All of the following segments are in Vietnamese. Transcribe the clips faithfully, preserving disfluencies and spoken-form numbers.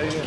đây đi.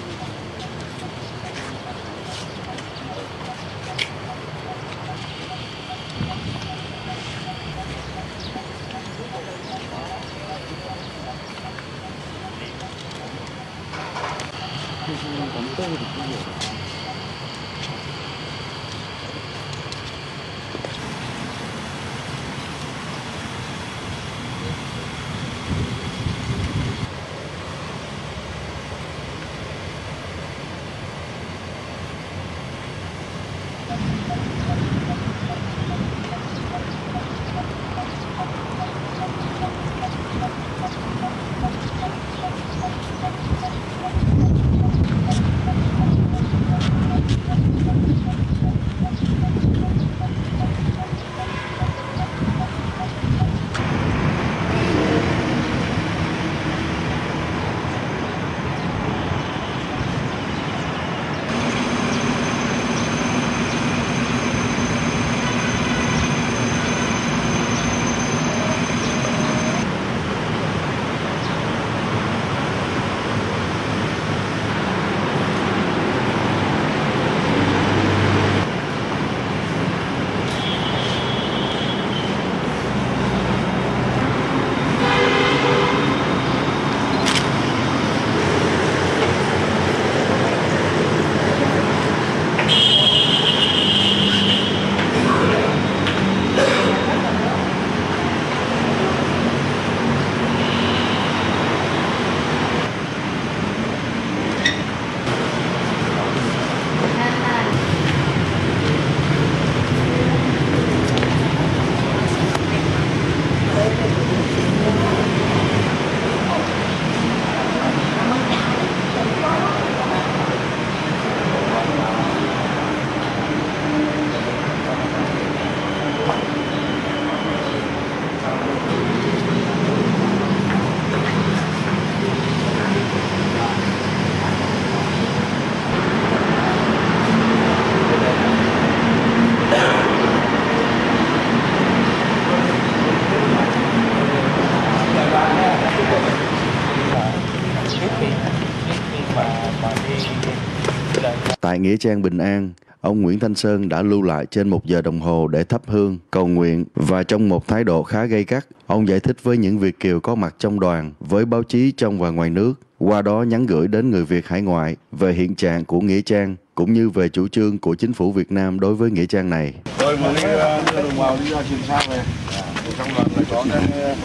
Tại Nghĩa Trang Bình An, ông Nguyễn Thanh Sơn đã lưu lại trên một giờ đồng hồ để thắp hương, cầu nguyện và trong một thái độ khá gay gắt, ông giải thích với những Việt kiều có mặt trong đoàn, với báo chí trong và ngoài nước, qua đó nhắn gửi đến người Việt hải ngoại về hiện trạng của Nghĩa Trang cũng như về chủ trương của chính phủ Việt Nam đối với Nghĩa Trang này. Rồi mà đi đưa đồng bào đi ra Trường Sa về, trong đoàn là có cái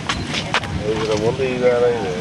là muốn đi ra đây để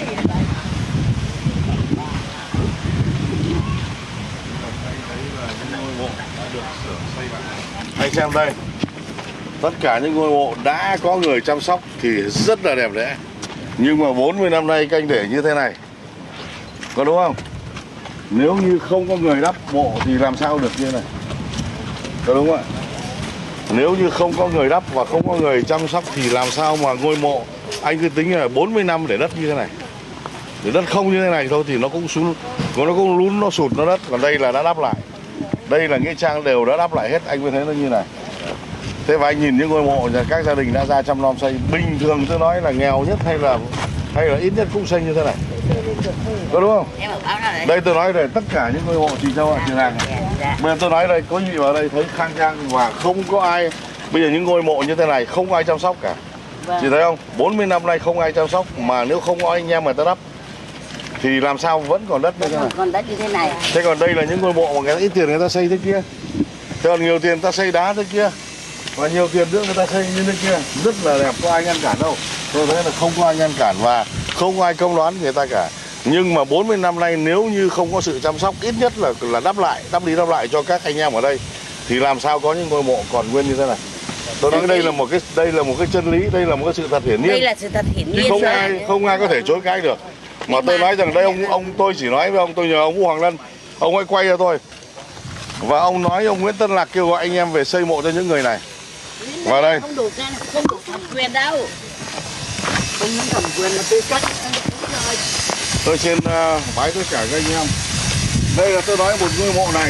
anh xem đây, tất cả những ngôi mộ đã có người chăm sóc thì rất là đẹp đẽ, nhưng mà bốn mươi năm nay canh để như thế này, có đúng không? Nếu như không có người đắp mộ thì làm sao được như thế này, có đúng không ạ? Nếu như không có người đắp và không có người chăm sóc thì làm sao mà ngôi mộ, anh cứ tính là bốn mươi năm để đất như thế này, để đất không như thế này thôi thì nó cũng xuống, nó cũng lún, nó sụt, nó đất, còn đây là đã đắp lại. Đây là Nghĩa Trang đều đã đắp lại hết, anh mới thấy nó như này. Thế và anh nhìn những ngôi mộ nhà các gia đình đã ra chăm nom xây, bình thường tôi nói là nghèo nhất hay là hay là ít nhất cũng xây như thế này, có đúng không? Đây tôi nói rồi, tất cả những ngôi mộ chị Châu ạ, chị Hàng. Bây giờ tôi nói đây, có gì vào đây thấy khang trang và không có ai. Bây giờ những ngôi mộ như thế này không có ai chăm sóc cả. Chị thấy không? bốn mươi năm nay không ai chăm sóc, mà nếu không có anh em người ta đắp thì làm sao vẫn còn đất như thế này. Còn đất như thế này. Thế còn đây là những ngôi mộ mà người ta ít tiền người ta xây thế kia. Thế còn nhiều tiền người ta xây đá thế kia. Và nhiều tiền nữa người ta xây như thế kia. Rất là đẹp, có ai ngăn cản đâu. Tôi thấy là không có ai ngăn cản và không có ai công đoán người ta cả. Nhưng mà bốn mươi năm nay nếu như không có sự chăm sóc, ít nhất là là đắp lại, đắp đi đắp lại cho các anh em ở đây thì làm sao có những ngôi mộ còn nguyên như thế này. Tôi nói đây là một cái đây là một cái chân lý, đây là một cái sự thật hiển nhiên. Đây là sự thật hiển nhiên. Không ai không ai có thể chối cãi được. Mà tôi nói rằng đây ông ông tôi chỉ nói với ông, tôi nhờ ông Vũ Hoàng Lân, ông hãy quay ra tôi. Và ông nói ông Nguyễn Tân Lạc kêu gọi anh em về xây mộ cho những người này. Vào đây. Không đủ không đủ thẩm quyền đâu. Không những thẩm quyền là tư cách. Tôi xin uh, bái tất cả các anh em. Đây là tôi nói một ngôi mộ này.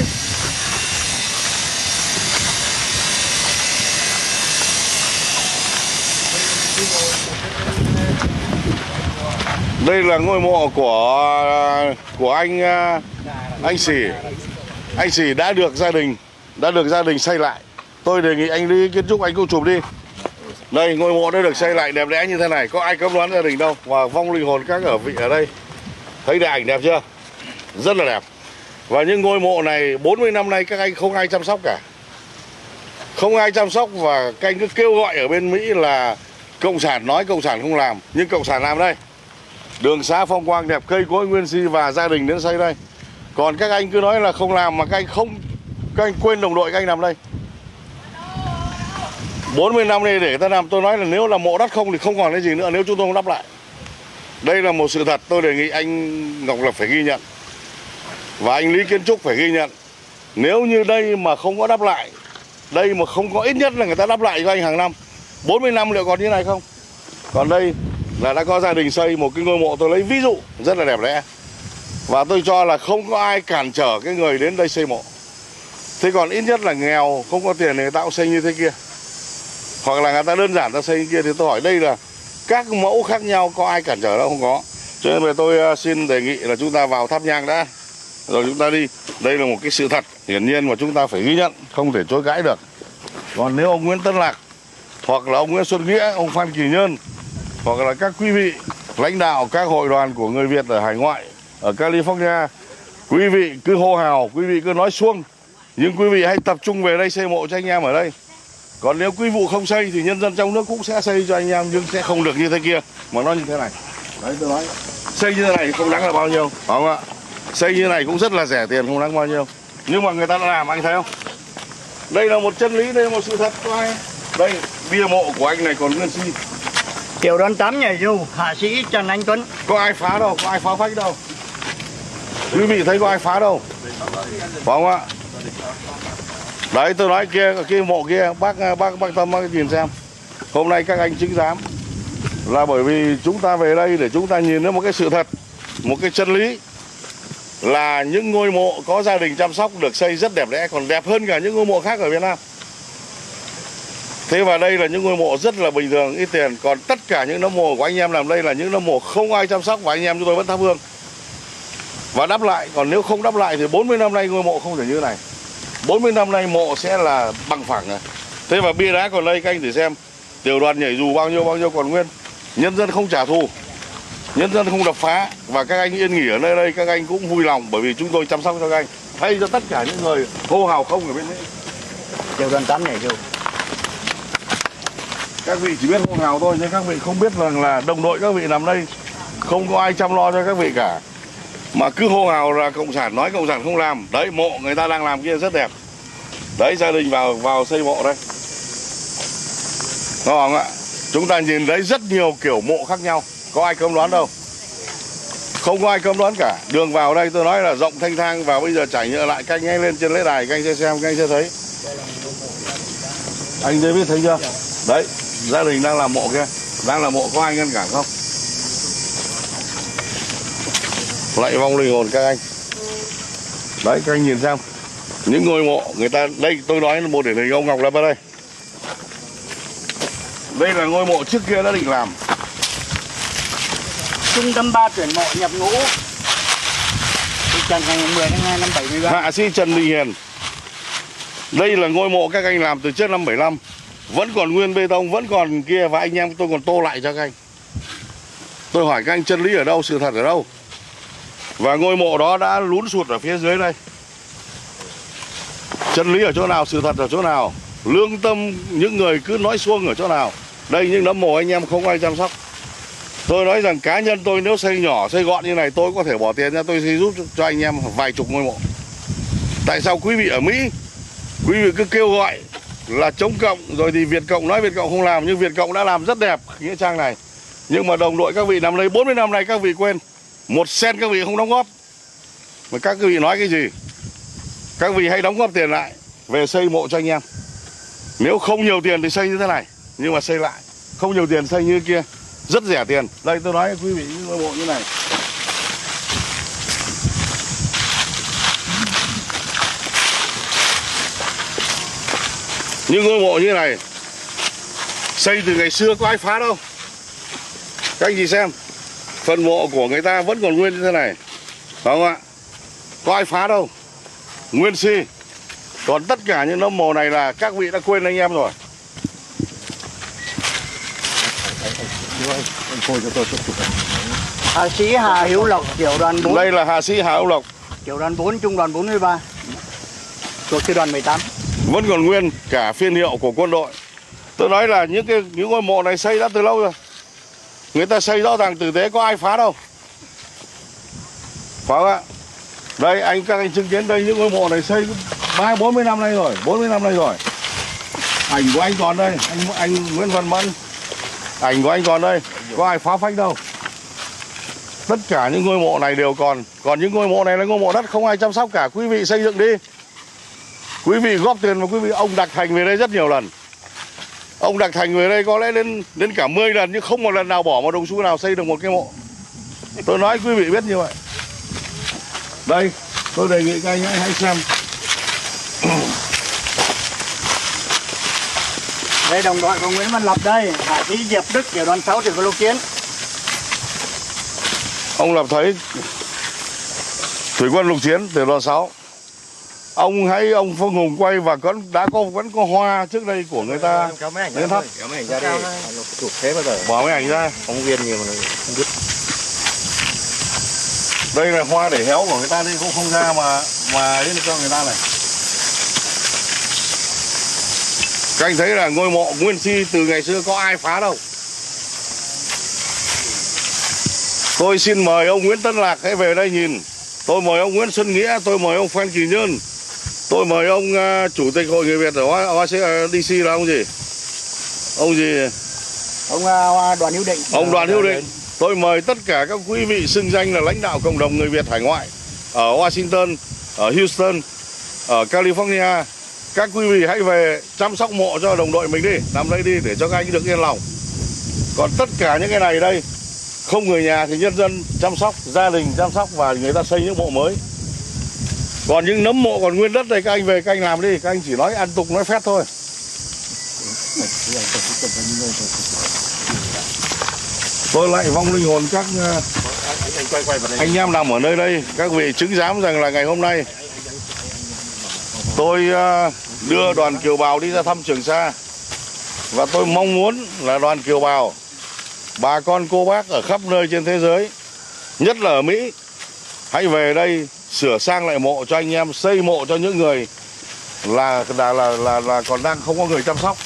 Đây là ngôi mộ của của anh anh Sỉ. Anh Sỉ đã được gia đình đã được gia đình xây lại. Tôi đề nghị anh Lý Kiến Trúc anh cũng chụp đi. Đây, ngôi mộ đã được xây lại đẹp đẽ như thế này, có ai cấm đoán gia đình đâu. Và vong linh hồn các ở vị ở đây. Thấy đại ảnh đẹp chưa? Rất là đẹp. Và những ngôi mộ này bốn mươi năm nay các anh không ai chăm sóc cả. Không ai chăm sóc và các anh cứ kêu gọi ở bên Mỹ là Cộng sản nói Cộng sản không làm. Nhưng Cộng sản làm đây. Đường xá phong quang đẹp, cây cối nguyên si và gia đình đến xây đây. Còn các anh cứ nói là không làm mà các anh không, các anh quên đồng đội các anh làm đây. bốn mươi năm nay để ta làm, tôi nói là nếu là mộ đất không thì không còn cái gì nữa nếu chúng tôi không đắp lại. Đây là một sự thật, tôi đề nghị anh Ngọc Lập phải ghi nhận. Và anh Lý Kiến Trúc phải ghi nhận. Nếu như đây mà không có đắp lại, đây mà không có ít nhất là người ta đắp lại cho anh hàng năm, bốn mươi năm liệu còn như này không? Còn đây là đã có gia đình xây một cái ngôi mộ, tôi lấy ví dụ rất là đẹp đẽ. Và tôi cho là không có ai cản trở cái người đến đây xây mộ. Thế còn ít nhất là nghèo, không có tiền thì người ta cũng xây như thế kia. Hoặc là người ta đơn giản ta xây như kia. Thì tôi hỏi đây là các mẫu khác nhau, có ai cản trở đâu? Không có. Cho nên là tôi xin đề nghị là chúng ta vào thắp nhang đã, rồi chúng ta đi. Đây là một cái sự thật hiển nhiên mà chúng ta phải ghi nhận, không thể chối cãi được. Còn nếu ông Nguyễn Tân Lạc, hoặc là ông Nguyễn Xuân Nghĩa, ông Phan Kỳ Nhơn, hoặc là các quý vị lãnh đạo các hội đoàn của người Việt ở hải ngoại, ở California, quý vị cứ hô hào, quý vị cứ nói suông, nhưng quý vị hãy tập trung về đây xây mộ cho anh em ở đây. Còn nếu quý vị không xây thì nhân dân trong nước cũng sẽ xây cho anh em, nhưng sẽ không được như thế kia, mà nó như thế này. Đấy, tôi nói xây như thế này không đáng là bao nhiêu, phải không ạ? Xây như này cũng rất là rẻ tiền, không đáng bao nhiêu. Nhưng mà người ta đã làm, anh thấy không? Đây là một chân lý, đây là một sự thật của anh. Đây, bia mộ của anh này còn nguyên si. Tiểu đoàn tám nhảy dù, hạ sĩ Trần Anh Tuấn. Có ai phá đâu, có ai phá phách đâu. Quý vị thấy có ai phá đâu, phải không ạ? Đấy, tôi nói kia, cái mộ kia, bác bác bác Tâm bác nhìn xem. Hôm nay các anh chứng giám là bởi vì chúng ta về đây để chúng ta nhìn thấy một cái sự thật, một cái chân lý, là những ngôi mộ có gia đình chăm sóc được xây rất đẹp đẽ, còn đẹp hơn cả những ngôi mộ khác ở Việt Nam. Thế và đây là những ngôi mộ rất là bình thường, ít tiền. Còn tất cả những nấm mộ của anh em làm đây là những nấm mộ không ai chăm sóc, và anh em chúng tôi vẫn thắp hương và đắp lại. Còn nếu không đắp lại thì bốn mươi năm nay ngôi mộ không thể như này. bốn mươi năm nay mộ sẽ là bằng phẳng này. Thế và bia đá còn đây các anh thử xem, tiểu đoàn nhảy dù bao nhiêu bao nhiêu còn nguyên. Nhân dân không trả thù, nhân dân không đập phá, và các anh yên nghỉ ở nơi đây các anh cũng vui lòng, bởi vì chúng tôi chăm sóc cho các anh, thay cho tất cả những người hô hào không ở bên đấy. Tiểu đoàn tám nhảy dù. Các vị chỉ biết hô hào thôi, nhưng các vị không biết rằng là đồng đội các vị nằm đây không có ai chăm lo cho các vị cả, mà cứ hô hào là Cộng sản nói Cộng sản không làm. Đấy, mộ người ta đang làm kia rất đẹp. Đấy, gia đình vào vào xây mộ đây, đúng không ạ? Chúng ta nhìn thấy rất nhiều kiểu mộ khác nhau, có ai cấm đoán đâu, không có ai cấm đoán cả. Đường vào đây tôi nói là rộng thanh thang, và bây giờ trải nhựa lại, các anh hãy lên trên lễ đài các anh sẽ xem, các anh sẽ thấy. Anh David thấy chưa? Đấy, gia đình đang làm mộ kia, đang làm mộ, có ai ngăn cản không? Lại vong linh hồn các anh. Đấy, các anh nhìn xem những ngôi mộ người ta. Đây tôi nói là một điển hình ông Ngọc Lập ở đây. Đây là ngôi mộ trước kia đã định làm. Trung tâm ba tuyển mộ nhập ngũ. Trần ngày mười tháng hai năm bảy mươi ba. Hạ sĩ Trần Đình Hiền. Đây là ngôi mộ các anh làm từ trước năm bảy mươi lăm, vẫn còn nguyên bê tông, vẫn còn kia, và anh em tôi còn tô lại cho các anh. Tôi hỏi các anh chân lý ở đâu, sự thật ở đâu? Và ngôi mộ đó đã lún sụt ở phía dưới đây. Chân lý ở chỗ nào, sự thật ở chỗ nào, lương tâm những người cứ nói suông ở chỗ nào? Đây, những nấm mộ anh em không ai chăm sóc. Tôi nói rằng cá nhân tôi nếu xây nhỏ, xây gọn như này, tôi có thể bỏ tiền ra tôi xây giúp cho anh em vài chục ngôi mộ. Tại sao quý vị ở Mỹ, quý vị cứ kêu gọi là chống Cộng, rồi thì Việt Cộng nói Việt Cộng không làm, nhưng Việt Cộng đã làm rất đẹp nghĩa trang này. Nhưng mà đồng đội các vị nằm đây bốn mươi năm nay các vị quên, một sen các vị không đóng góp. Mà các vị nói cái gì? Các vị hãy đóng góp tiền lại về xây mộ cho anh em. Nếu không nhiều tiền thì xây như thế này, nhưng mà xây lại. Không nhiều tiền xây như kia, rất rẻ tiền. Đây tôi nói quý vị những ngôi mộ như này. Những ngôi mộ như này xây từ ngày xưa có ai phá đâu. Các anh chị xem, phần mộ của người ta vẫn còn nguyên như thế này, phải không ạ? Có ai phá đâu, nguyên si. Còn tất cả những nấm mồ này là các vị đã quên anh em rồi. Hạ sĩ Hà Hiếu Lộc, tiểu đoàn bốn. Đây là hạ sĩ Hà Hiếu Lộc, Tiểu đoàn bốn, trung đoàn bốn mươi ba, thuộc sư đoàn mười tám. vẫn còn nguyên cả phiên hiệu của quân đội. Tôi nói là những cái những ngôi mộ này xây đã từ lâu rồi. Người ta xây rõ ràng tử tế, có ai phá đâu. Phải không ạ? Đây anh các anh chứng kiến đây, những ngôi mộ này xây ba bốn mươi năm nay rồi, bốn mươi năm nay rồi. Ảnh của anh còn đây, anh anh Nguyễn Văn Mẫn. Ảnh của anh còn đây, có ai phá phách đâu. Tất cả những ngôi mộ này đều còn. Còn những ngôi mộ này là ngôi mộ đất không ai chăm sóc cả. Quý vị xây dựng đi. Quý vị góp tiền và quý vị, ông Đạc Thành về đây rất nhiều lần. Ông Đạc Thành về đây có lẽ đến đến cả mười lần nhưng không một lần nào bỏ một đồng xu nào xây được một cái mộ. Tôi nói quý vị biết như vậy. Đây, tôi đề nghị các anh hãy xem. Đây đồng đội của Nguyễn Văn Lập đây, hạ sĩ Diệp Đức, tiểu đoàn sáu, tiểu đoàn lục chiến. Ông Lập thấy thủy quân lục chiến tiểu đoàn sáu. Ông hãy ông Phương Hùng quay và có đã có vẫn có hoa trước đây của người ta lên thắp. Kéo máy ảnh ra đi. Chụp thế bao giờ? Bỏ mấy ảnh ra. Phóng viên nhiều mà không biết. Đây là hoa để héo của người ta đi, cũng không ra mà mà đến cho người ta này. Các anh thấy là ngôi mộ nguyên si từ ngày xưa có ai phá đâu. Tôi xin mời ông Nguyễn Tân Lạc hãy về đây nhìn. Tôi mời ông Nguyễn Xuân Nghĩa, tôi mời ông Phan Kỳ Nhơn. Tôi mời ông uh, Chủ tịch Hội Người Việt ở đê xê là ông gì? Ông gì? Ông uh, Đoàn Hữu Định. Ông Đoàn Hữu Định. Tôi mời tất cả các quý vị xưng danh là lãnh đạo cộng đồng người Việt hải ngoại ở Washington, ở Houston, ở California. Các quý vị hãy về chăm sóc mộ cho đồng đội mình đi, làm đây đi để cho các anh được yên lòng. Còn tất cả những cái này đây, không người nhà thì nhân dân chăm sóc, gia đình chăm sóc và người ta xây những mộ mới. Còn những nấm mộ còn nguyên đất đây các anh về các anh làm đi, các anh chỉ nói ăn tục nói phét thôi. Tôi lại vong linh hồn các anh em nằm ở nơi đây, các vị chứng giám rằng là ngày hôm nay tôi đưa đoàn kiều bào đi ra thăm Trường Sa. Và tôi mong muốn là đoàn kiều bào, bà con cô bác ở khắp nơi trên thế giới, nhất là ở Mỹ, hãy về đây sửa sang lại mộ cho anh em, xây mộ cho những người là là là là, là còn đang không có người chăm sóc.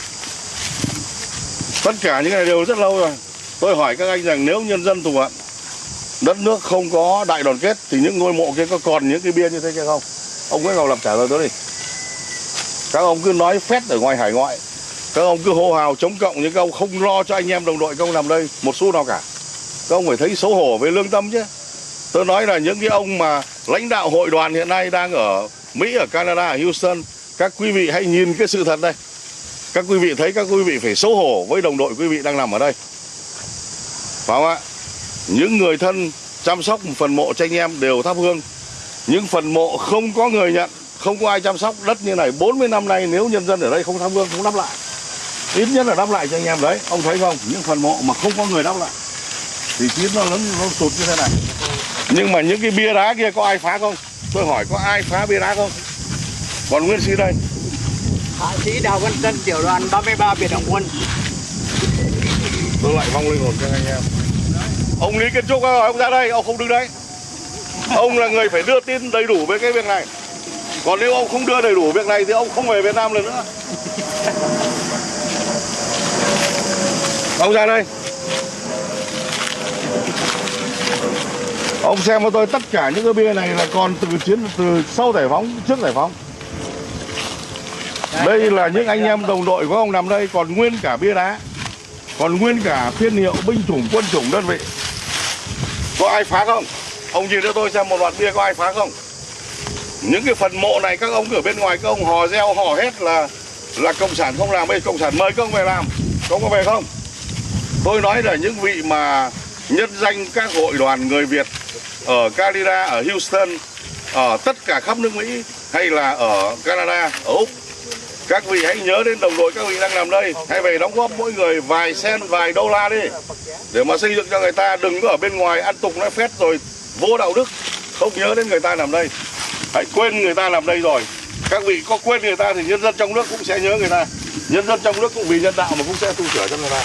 Tất cả những này đều rất lâu rồi. Tôi hỏi các anh rằng nếu nhân dân thù hận, đất nước không có đại đoàn kết thì những ngôi mộ kia có còn những cái bia như thế kia không? Ông Nguyễn Ngọc Lập trả lời tôi đi. Các ông cứ nói phét ở ngoài hải ngoại, các ông cứ hô hào chống cộng nhưng các ông không lo cho anh em đồng đội các ông nằm đây một xu nào cả. Các ông phải thấy xấu hổ với lương tâm chứ. Tôi nói là những cái ông mà lãnh đạo hội đoàn hiện nay đang ở Mỹ, ở Canada, ở Houston, các quý vị hãy nhìn cái sự thật đây. Các quý vị thấy các quý vị phải xấu hổ với đồng đội quý vị đang nằm ở đây. Phải không ạ? Những người thân chăm sóc một phần mộ cho anh em đều thắp hương. Những phần mộ không có người nhận, không có ai chăm sóc, đất như này bốn mươi năm nay nếu nhân dân ở đây không thắp hương, không đắp lại, ít nhất là đắp lại cho anh em đấy. Ông thấy không? Những phần mộ mà không có người đắp lại thì chín nó lớn, nó sụt như thế này. Nhưng mà những cái bia đá kia có ai phá không? Tôi hỏi có ai phá bia đá không? Còn nguyên sĩ đây. Hạ sĩ Đào Văn Tân, tiểu đoàn ba mươi ba, biệt động quân. Tôi lại vong linh hồn cho anh em. Ông Lý Kiến Trúc ơi, ông ra đây, ông không đứng đấy. Ông là người phải đưa tin đầy đủ về cái việc này. Còn nếu ông không đưa đầy đủ việc này thì ông không về Việt Nam lần nữa. Ông ra đây. Ông xem cho tôi tất cả những cái bia này là còn từ chiến từ sau giải phóng, trước giải phóng. Đây là những anh em đồng đội của ông nằm đây, còn nguyên cả bia đá, còn nguyên cả phiên hiệu binh chủng, quân chủng, đơn vị. Có ai phá không? Ông nhìn cho tôi xem một loạt bia có ai phá không? Những cái phần mộ này các ông ở bên ngoài các ông hò reo hò hét là là cộng sản không làm, bây cộng sản mời các ông về làm, các ông có về không? Tôi nói là những vị mà nhân danh các hội đoàn người Việt ở Canada, ở Houston, ở tất cả khắp nước Mỹ hay là ở Canada, ở Úc, Các vị hãy nhớ đến đồng đội các vị đang làm đây, hãy về đóng góp mỗi người vài sen, vài đô la đi, để mà xây dựng cho người ta. Đừng có ở bên ngoài ăn tục nói phét rồi vô đạo đức, không nhớ đến người ta làm đây. Hãy quên người ta làm đây rồi. Các vị có quên người ta thì nhân dân trong nước cũng sẽ nhớ người ta. Nhân dân trong nước cũng vì nhân đạo mà cũng sẽ tu sửa cho người ta.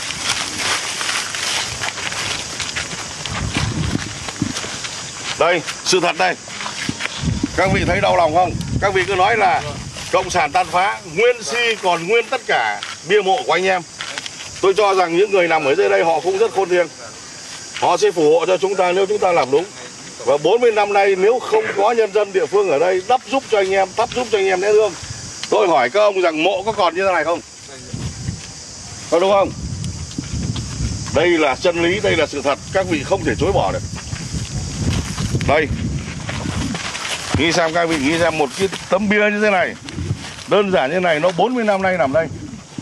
Đây, sự thật đây. Các vị thấy đau lòng không? Các vị cứ nói là cộng sản tàn phá, nguyên si còn nguyên tất cả bia mộ của anh em. Tôi cho rằng những người nằm ở dưới đây họ cũng rất khôn ngoan. Họ sẽ phù hộ cho chúng ta nếu chúng ta làm đúng. Và bốn mươi năm nay nếu không có nhân dân địa phương ở đây đắp giúp cho anh em, thắp giúp cho anh em nén hương, tôi hỏi các ông rằng mộ có còn như thế này không? Có đúng không? Đây là chân lý, đây là sự thật, các vị không thể chối bỏ được. Đây, nghĩ xem các vị, nghĩ xem một cái tấm bia như thế này, đơn giản như này, nó bốn mươi năm nay nằm đây.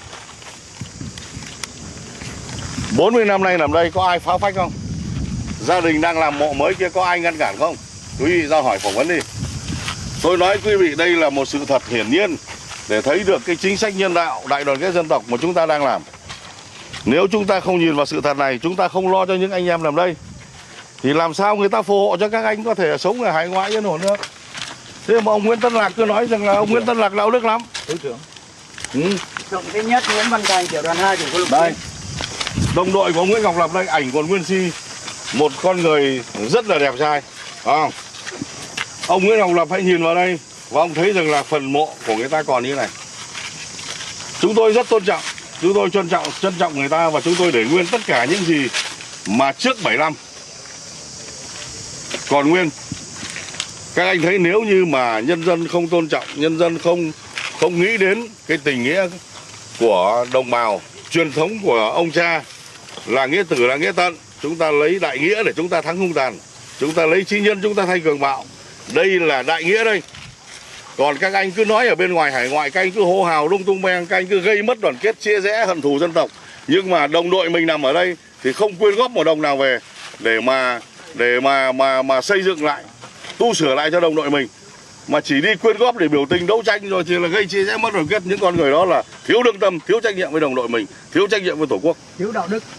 bốn mươi năm nay nằm đây, có ai phá phách không? Gia đình đang làm mộ mới kia có ai ngăn cản không? Quý vị ra hỏi phỏng vấn đi. Tôi nói quý vị đây là một sự thật hiển nhiên để thấy được cái chính sách nhân đạo, đại đoàn kết dân tộc mà chúng ta đang làm. Nếu chúng ta không nhìn vào sự thật này, chúng ta không lo cho những anh em làm đây, thì làm sao người ta phù hộ cho các anh có thể sống ở hải ngoại yên ổn được? Thế mà ông Nguyễn Tân Lạc cứ nói rằng là ông Nguyễn Tân Lạc đạo đức lắm. Thứ trưởng. Ừ. Thượng thứ nhất Nguyễn Văn Thành, tiểu đoàn hai, trưởng quân lục Đây, đồng đội của ông Nguyễn Ngọc Lập đây, ảnh còn nguyên si, một con người rất là đẹp trai. À, ông Nguyễn Ngọc Lập hãy nhìn vào đây và ông thấy rằng là phần mộ của người ta còn như này. Chúng tôi rất tôn trọng, chúng tôi trân trọng trân trọng người ta và chúng tôi để nguyên tất cả những gì mà trước bảy năm còn nguyên. Các anh thấy nếu như mà nhân dân không tôn trọng, nhân dân không không nghĩ đến cái tình nghĩa của đồng bào, truyền thống của ông cha là nghĩa tử là nghĩa tận, chúng ta lấy đại nghĩa để chúng ta thắng hung tàn, chúng ta lấy trí nhân chúng ta thay cường bạo. Đây là đại nghĩa đây. Còn các anh cứ nói ở bên ngoài hải ngoại, các anh cứ hô hào lung tung beng, các anh cứ gây mất đoàn kết, chia rẽ, hận thù dân tộc. Nhưng mà đồng đội mình nằm ở đây thì không quyên góp một đồng nào về để mà để mà mà mà xây dựng lại, tu sửa lại cho đồng đội mình, mà chỉ đi quyên góp để biểu tình đấu tranh rồi thì là gây chia rẽ mất đoàn kết. Những con người đó là thiếu lương tâm, thiếu trách nhiệm với đồng đội mình, thiếu trách nhiệm với tổ quốc, thiếu đạo đức.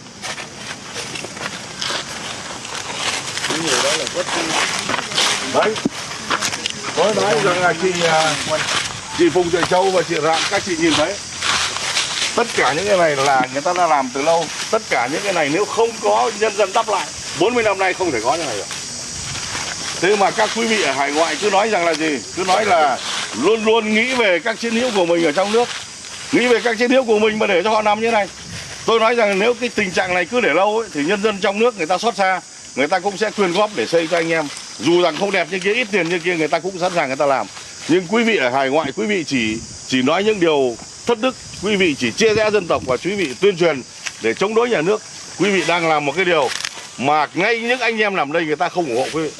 những người đó là rất đấy. Tôi nói rằng là chị chị Phùng Tuệ Châu và chị Rạng, các chị nhìn thấy tất cả những cái này là người ta đã làm từ lâu. Tất cả những cái này nếu không có nhân dân đắp lại, bốn mươi năm nay không thể có như này được. Thế mà các quý vị ở hải ngoại cứ nói rằng là gì? Cứ nói là luôn luôn nghĩ về các chiến hữu của mình ở trong nước, nghĩ về các chiến hữu của mình mà để cho họ nằm như này. Tôi nói rằng nếu cái tình trạng này cứ để lâu ấy, thì nhân dân trong nước người ta xót xa, người ta cũng sẽ quyên góp để xây cho anh em. Dù rằng không đẹp như kia, ít tiền như kia, người ta cũng sẵn sàng người ta làm. Nhưng quý vị ở hải ngoại, quý vị chỉ chỉ nói những điều thất đức, quý vị chỉ chia rẽ dân tộc và quý vị tuyên truyền để chống đối nhà nước. Quý vị đang làm một cái điều mà ngay những anh em nằm đây người ta không ủng hộ quý vị.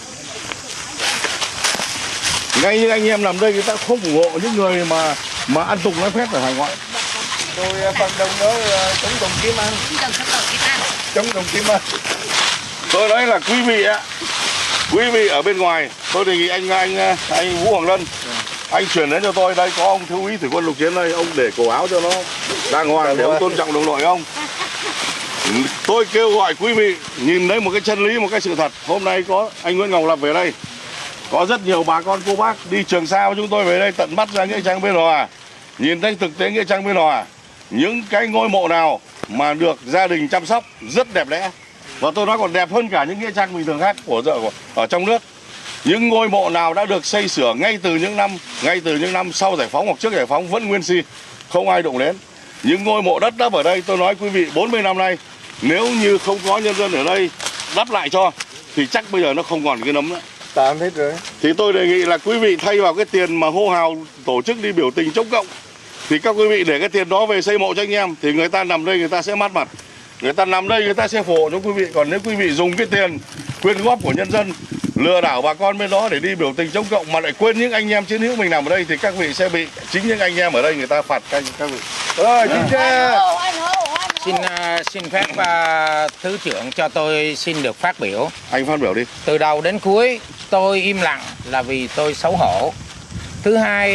Ngay những anh em nằm đây người ta không ủng hộ những người mà mà ăn tục nói phép ở hải ngoại. Tôi phần đồng đó chống đồng kiếm ăn. Chống đồng kiếm ăn. Tôi nói là quý vị á, quý vị ở bên ngoài, tôi đề nghị anh anh anh Vũ Hoàng Lân, anh chuyển đến cho tôi. Đây có ông thiếu úy thủy quân lục chiến đây, ông để cổ áo cho nó đàng hoàng để ông tôn trọng đồng đội ông. Tôi kêu gọi quý vị nhìn thấy một cái chân lý, một cái sự thật. Hôm nay có anh Nguyễn Ngọc Lập về đây, có rất nhiều bà con cô bác đi Trường Sa với chúng tôi về đây tận mắt ra nghĩa trang Biên Hòa, nhìn thấy thực tế nghĩa trang Biên Hòa, những cái ngôi mộ nào mà được gia đình chăm sóc rất đẹp đẽ, và tôi nói còn đẹp hơn cả những nghĩa trang bình thường khác của ở trong nước. Những ngôi mộ nào đã được xây sửa ngay từ những năm ngay từ những năm sau giải phóng hoặc trước giải phóng vẫn nguyên si, không ai động đến. Những ngôi mộ đất đắp ở đây, tôi nói quý vị bốn mươi năm nay nếu như không có nhân dân ở đây đắp lại cho thì chắc bây giờ nó không còn cái nấm nữa. Tạm hết rồi. Thì tôi đề nghị là quý vị thay vào cái tiền mà hô hào tổ chức đi biểu tình chống cộng thì các quý vị để cái tiền đó về xây mộ cho anh em, thì người ta nằm đây người ta sẽ mát mặt, người ta nằm đây người ta sẽ phù hộ cho quý vị. Còn nếu quý vị dùng cái tiền quyên góp của nhân dân lừa đảo bà con bên đó để đi biểu tình chống cộng mà lại quên những anh em chiến hữu mình nằm ở đây thì các vị sẽ bị chính những anh em ở đây người ta phạt các, các vị. Rồi, xin chào. Xin uh, xin phép uh, Thứ trưởng cho tôi xin được phát biểu. Anh phát biểu đi. Từ đầu đến cuối tôi im lặng là vì tôi xấu hổ. Thứ hai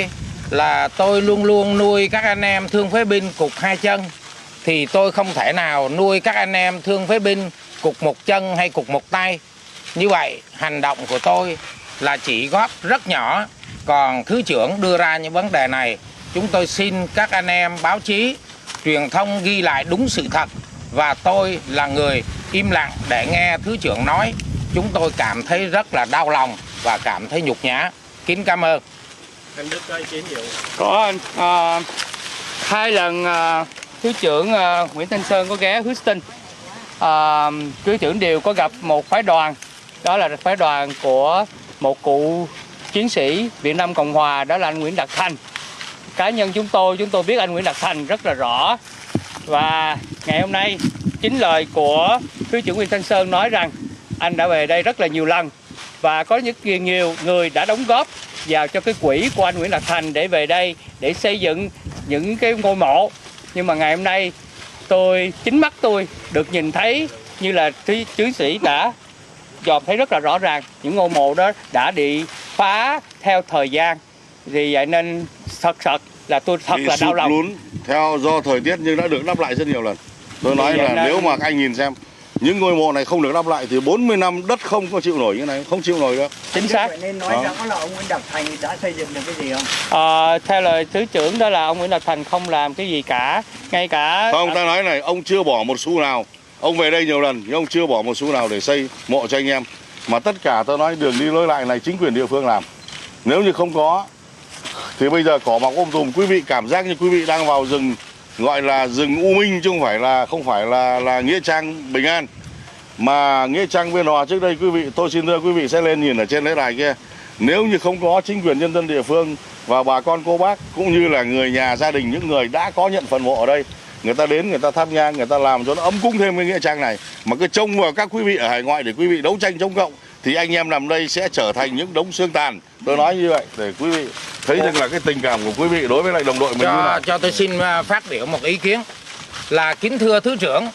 là tôi luôn luôn nuôi các anh em thương phế binh cục hai chân, thì tôi không thể nào nuôi các anh em thương phế binh cục một chân hay cục một tay. Như vậy hành động của tôi là chỉ góp rất nhỏ. Còn Thứ trưởng đưa ra những vấn đề này, chúng tôi xin các anh em báo chí, truyền thông ghi lại đúng sự thật. Và tôi là người im lặng để nghe Thứ trưởng nói. Chúng tôi cảm thấy rất là đau lòng và cảm thấy nhục nhã. Kính cảm ơn. Anh Đức có ý kiến gì? Có anh. À, hai lần à, Thứ trưởng à, Nguyễn Thanh Sơn có ghé Houston. À, Thứ trưởng đều có gặp một phái đoàn. Đó là phái đoàn của một cụ chiến sĩ Việt Nam Cộng Hòa, đó là anh Nguyễn Đạt Thành. Cá nhân chúng tôi, chúng tôi biết anh Nguyễn Đạt Thành rất là rõ. Và ngày hôm nay, chính lời của Thứ trưởng Nguyễn Thanh Sơn nói rằng anh đã về đây rất là nhiều lần. Và có những nhiều người đã đóng góp vào cho cái quỹ của anh Nguyễn Đạt Thành để về đây để xây dựng những cái ngôi mộ. Nhưng mà ngày hôm nay tôi chính mắt tôi được nhìn thấy như là chiến sĩ đã dòm thấy rất là rõ ràng những ngôi mộ đó đã bị phá theo thời gian. Vì vậy nên thật thật là tôi thật bị là đau lòng. Lún theo do thời tiết nhưng đã được đắp lại rất nhiều lần. Tôi nói là nên... nếu mà các anh nhìn xem những ngôi mộ này không được đắp lại thì bốn mươi năm đất không có chịu nổi như này, không chịu nổi đâu. Chính xác. Nên nói rõ là ông Nguyễn Đạt Thành đã xây dựng được cái gì không? À, theo lời Thứ trưởng đó là ông Nguyễn Đạt Thành không làm cái gì cả, ngay cả. Không, ta nói này, ông chưa bỏ một xu nào. Ông về đây nhiều lần nhưng ông chưa bỏ một xu nào để xây mộ cho anh em. Mà tất cả tôi nói đường đi lối lại này chính quyền địa phương làm. Nếu như không có thì bây giờ cỏ mọc um tùm, quý vị cảm giác như quý vị đang vào rừng, gọi là rừng U Minh chứ không phải là không phải là là nghĩa trang Bình An. Mà nghĩa trang Biên Hòa trước đây quý vị, tôi xin thưa quý vị sẽ lên nhìn ở trên lễ đài kia. Nếu như không có chính quyền nhân dân địa phương và bà con cô bác cũng như là người nhà gia đình những người đã có nhận phần mộ ở đây, người ta đến người ta thắp nhang, người ta làm cho nó ấm cúng thêm cái nghĩa trang này, mà cứ trông vào các quý vị ở hải ngoại để quý vị đấu tranh chống cộng thì anh em nằm đây sẽ trở thành những đống xương tàn. Tôi nói như vậy để quý vị thấy rằng là cái tình cảm của quý vị đối với lại đồng đội mình cho, như nào. cho tôi xin phát biểu một ý kiến là kính thưa Thứ trưởng,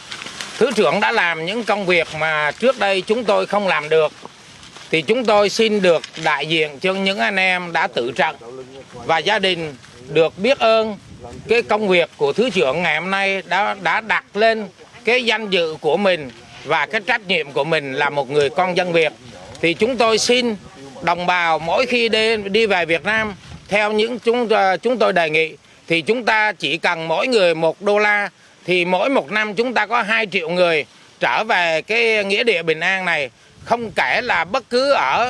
Thứ trưởng đã làm những công việc mà trước đây chúng tôi không làm được, thì chúng tôi xin được đại diện cho những anh em đã tử trận và gia đình được biết ơn cái công việc của Thứ trưởng ngày hôm nay đã đã đặt lên cái danh dự của mình và cái trách nhiệm của mình là một người con dân Việt. Thì chúng tôi xin đồng bào mỗi khi đi, đi về Việt Nam theo những chúng chúng tôi đề nghị thì chúng ta chỉ cần mỗi người một đô la, thì mỗi một năm chúng ta có hai triệu người trở về cái nghĩa địa Bình An này, không kể là bất cứ ở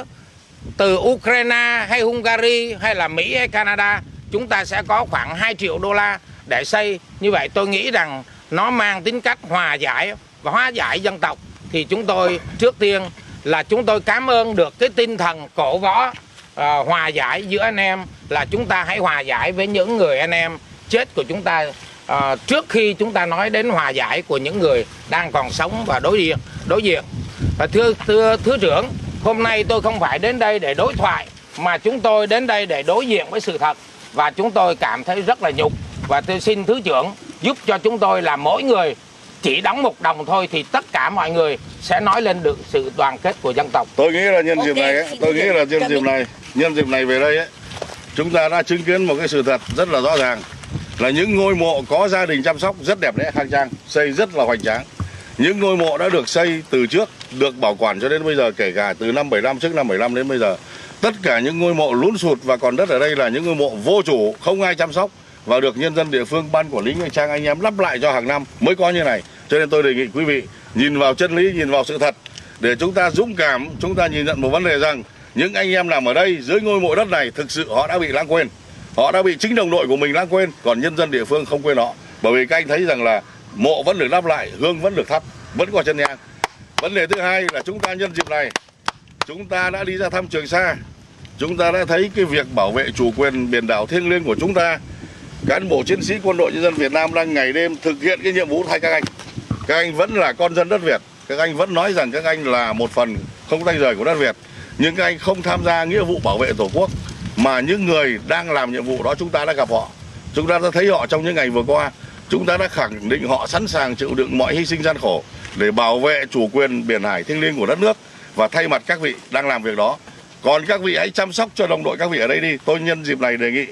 từ Ukraine hay Hungary hay là Mỹ hay Canada, chúng ta sẽ có khoảng hai triệu đô la để xây. Như vậy tôi nghĩ rằng nó mang tính cách hòa giải và hóa giải dân tộc. Thì chúng tôi trước tiên là chúng tôi cảm ơn được cái tinh thần cổ võ uh, hòa giải giữa anh em, là chúng ta hãy hòa giải với những người anh em chết của chúng ta uh, trước khi chúng ta nói đến hòa giải của những người đang còn sống và đối diện đối diện. Và thưa thưa Thứ trưởng, hôm nay tôi không phải đến đây để đối thoại mà chúng tôi đến đây để đối diện với sự thật, và chúng tôi cảm thấy rất là nhục. Và tôi xin Thứ trưởng giúp cho chúng tôi là mỗi người chỉ đóng một đồng thôi thì tất cả mọi người sẽ nói lên được sự đoàn kết của dân tộc. Tôi nghĩ là nhân dịp này ấy, tôi nghĩ là nhân dịp này nhân dịp này về đây ấy, chúng ta đã chứng kiến một cái sự thật rất là rõ ràng là những ngôi mộ có gia đình chăm sóc rất đẹp đẽ khang trang, xây rất là hoành tráng. Những ngôi mộ đã được xây từ trước, được bảo quản cho đến bây giờ, kể cả từ năm bảy năm, trước năm bảy năm đến bây giờ. Tất cả những ngôi mộ lún sụt và còn đất ở đây là những ngôi mộ vô chủ, không ai chăm sóc và được nhân dân địa phương, ban quản lý nghĩa trang anh em lắp lại cho hàng năm mới có như này. Cho nên tôi đề nghị quý vị nhìn vào chân lý, nhìn vào sự thật để chúng ta dũng cảm, chúng ta nhìn nhận một vấn đề rằng những anh em nằm ở đây dưới ngôi mộ đất này thực sự họ đã bị lãng quên. Họ đã bị chính đồng đội của mình lãng quên, còn nhân dân địa phương không quên họ. Bởi vì các anh thấy rằng là mộ vẫn được đắp lại, hương vẫn được thắp, vẫn có chân nhang. Vấn đề thứ hai là chúng ta nhân dịp này, chúng ta đã đi ra thăm Trường Sa. Chúng ta đã thấy cái việc bảo vệ chủ quyền biển đảo thiêng liêng của chúng ta. Cán bộ chiến sĩ Quân đội Nhân dân Việt Nam đang ngày đêm thực hiện cái nhiệm vụ thay các anh. Các anh vẫn là con dân đất Việt. Các anh vẫn nói rằng các anh là một phần không tách rời của đất Việt. Nhưng các anh không tham gia nghĩa vụ bảo vệ Tổ quốc. Mà những người đang làm nhiệm vụ đó chúng ta đã gặp họ. Chúng ta đã thấy họ trong những ngày vừa qua. Chúng ta đã khẳng định họ sẵn sàng chịu đựng mọi hy sinh gian khổ để bảo vệ chủ quyền biển hải thiêng liêng của đất nước. Và thay mặt các vị đang làm việc đó, còn các vị hãy chăm sóc cho đồng đội các vị ở đây đi. Tôi nhân dịp này đề nghị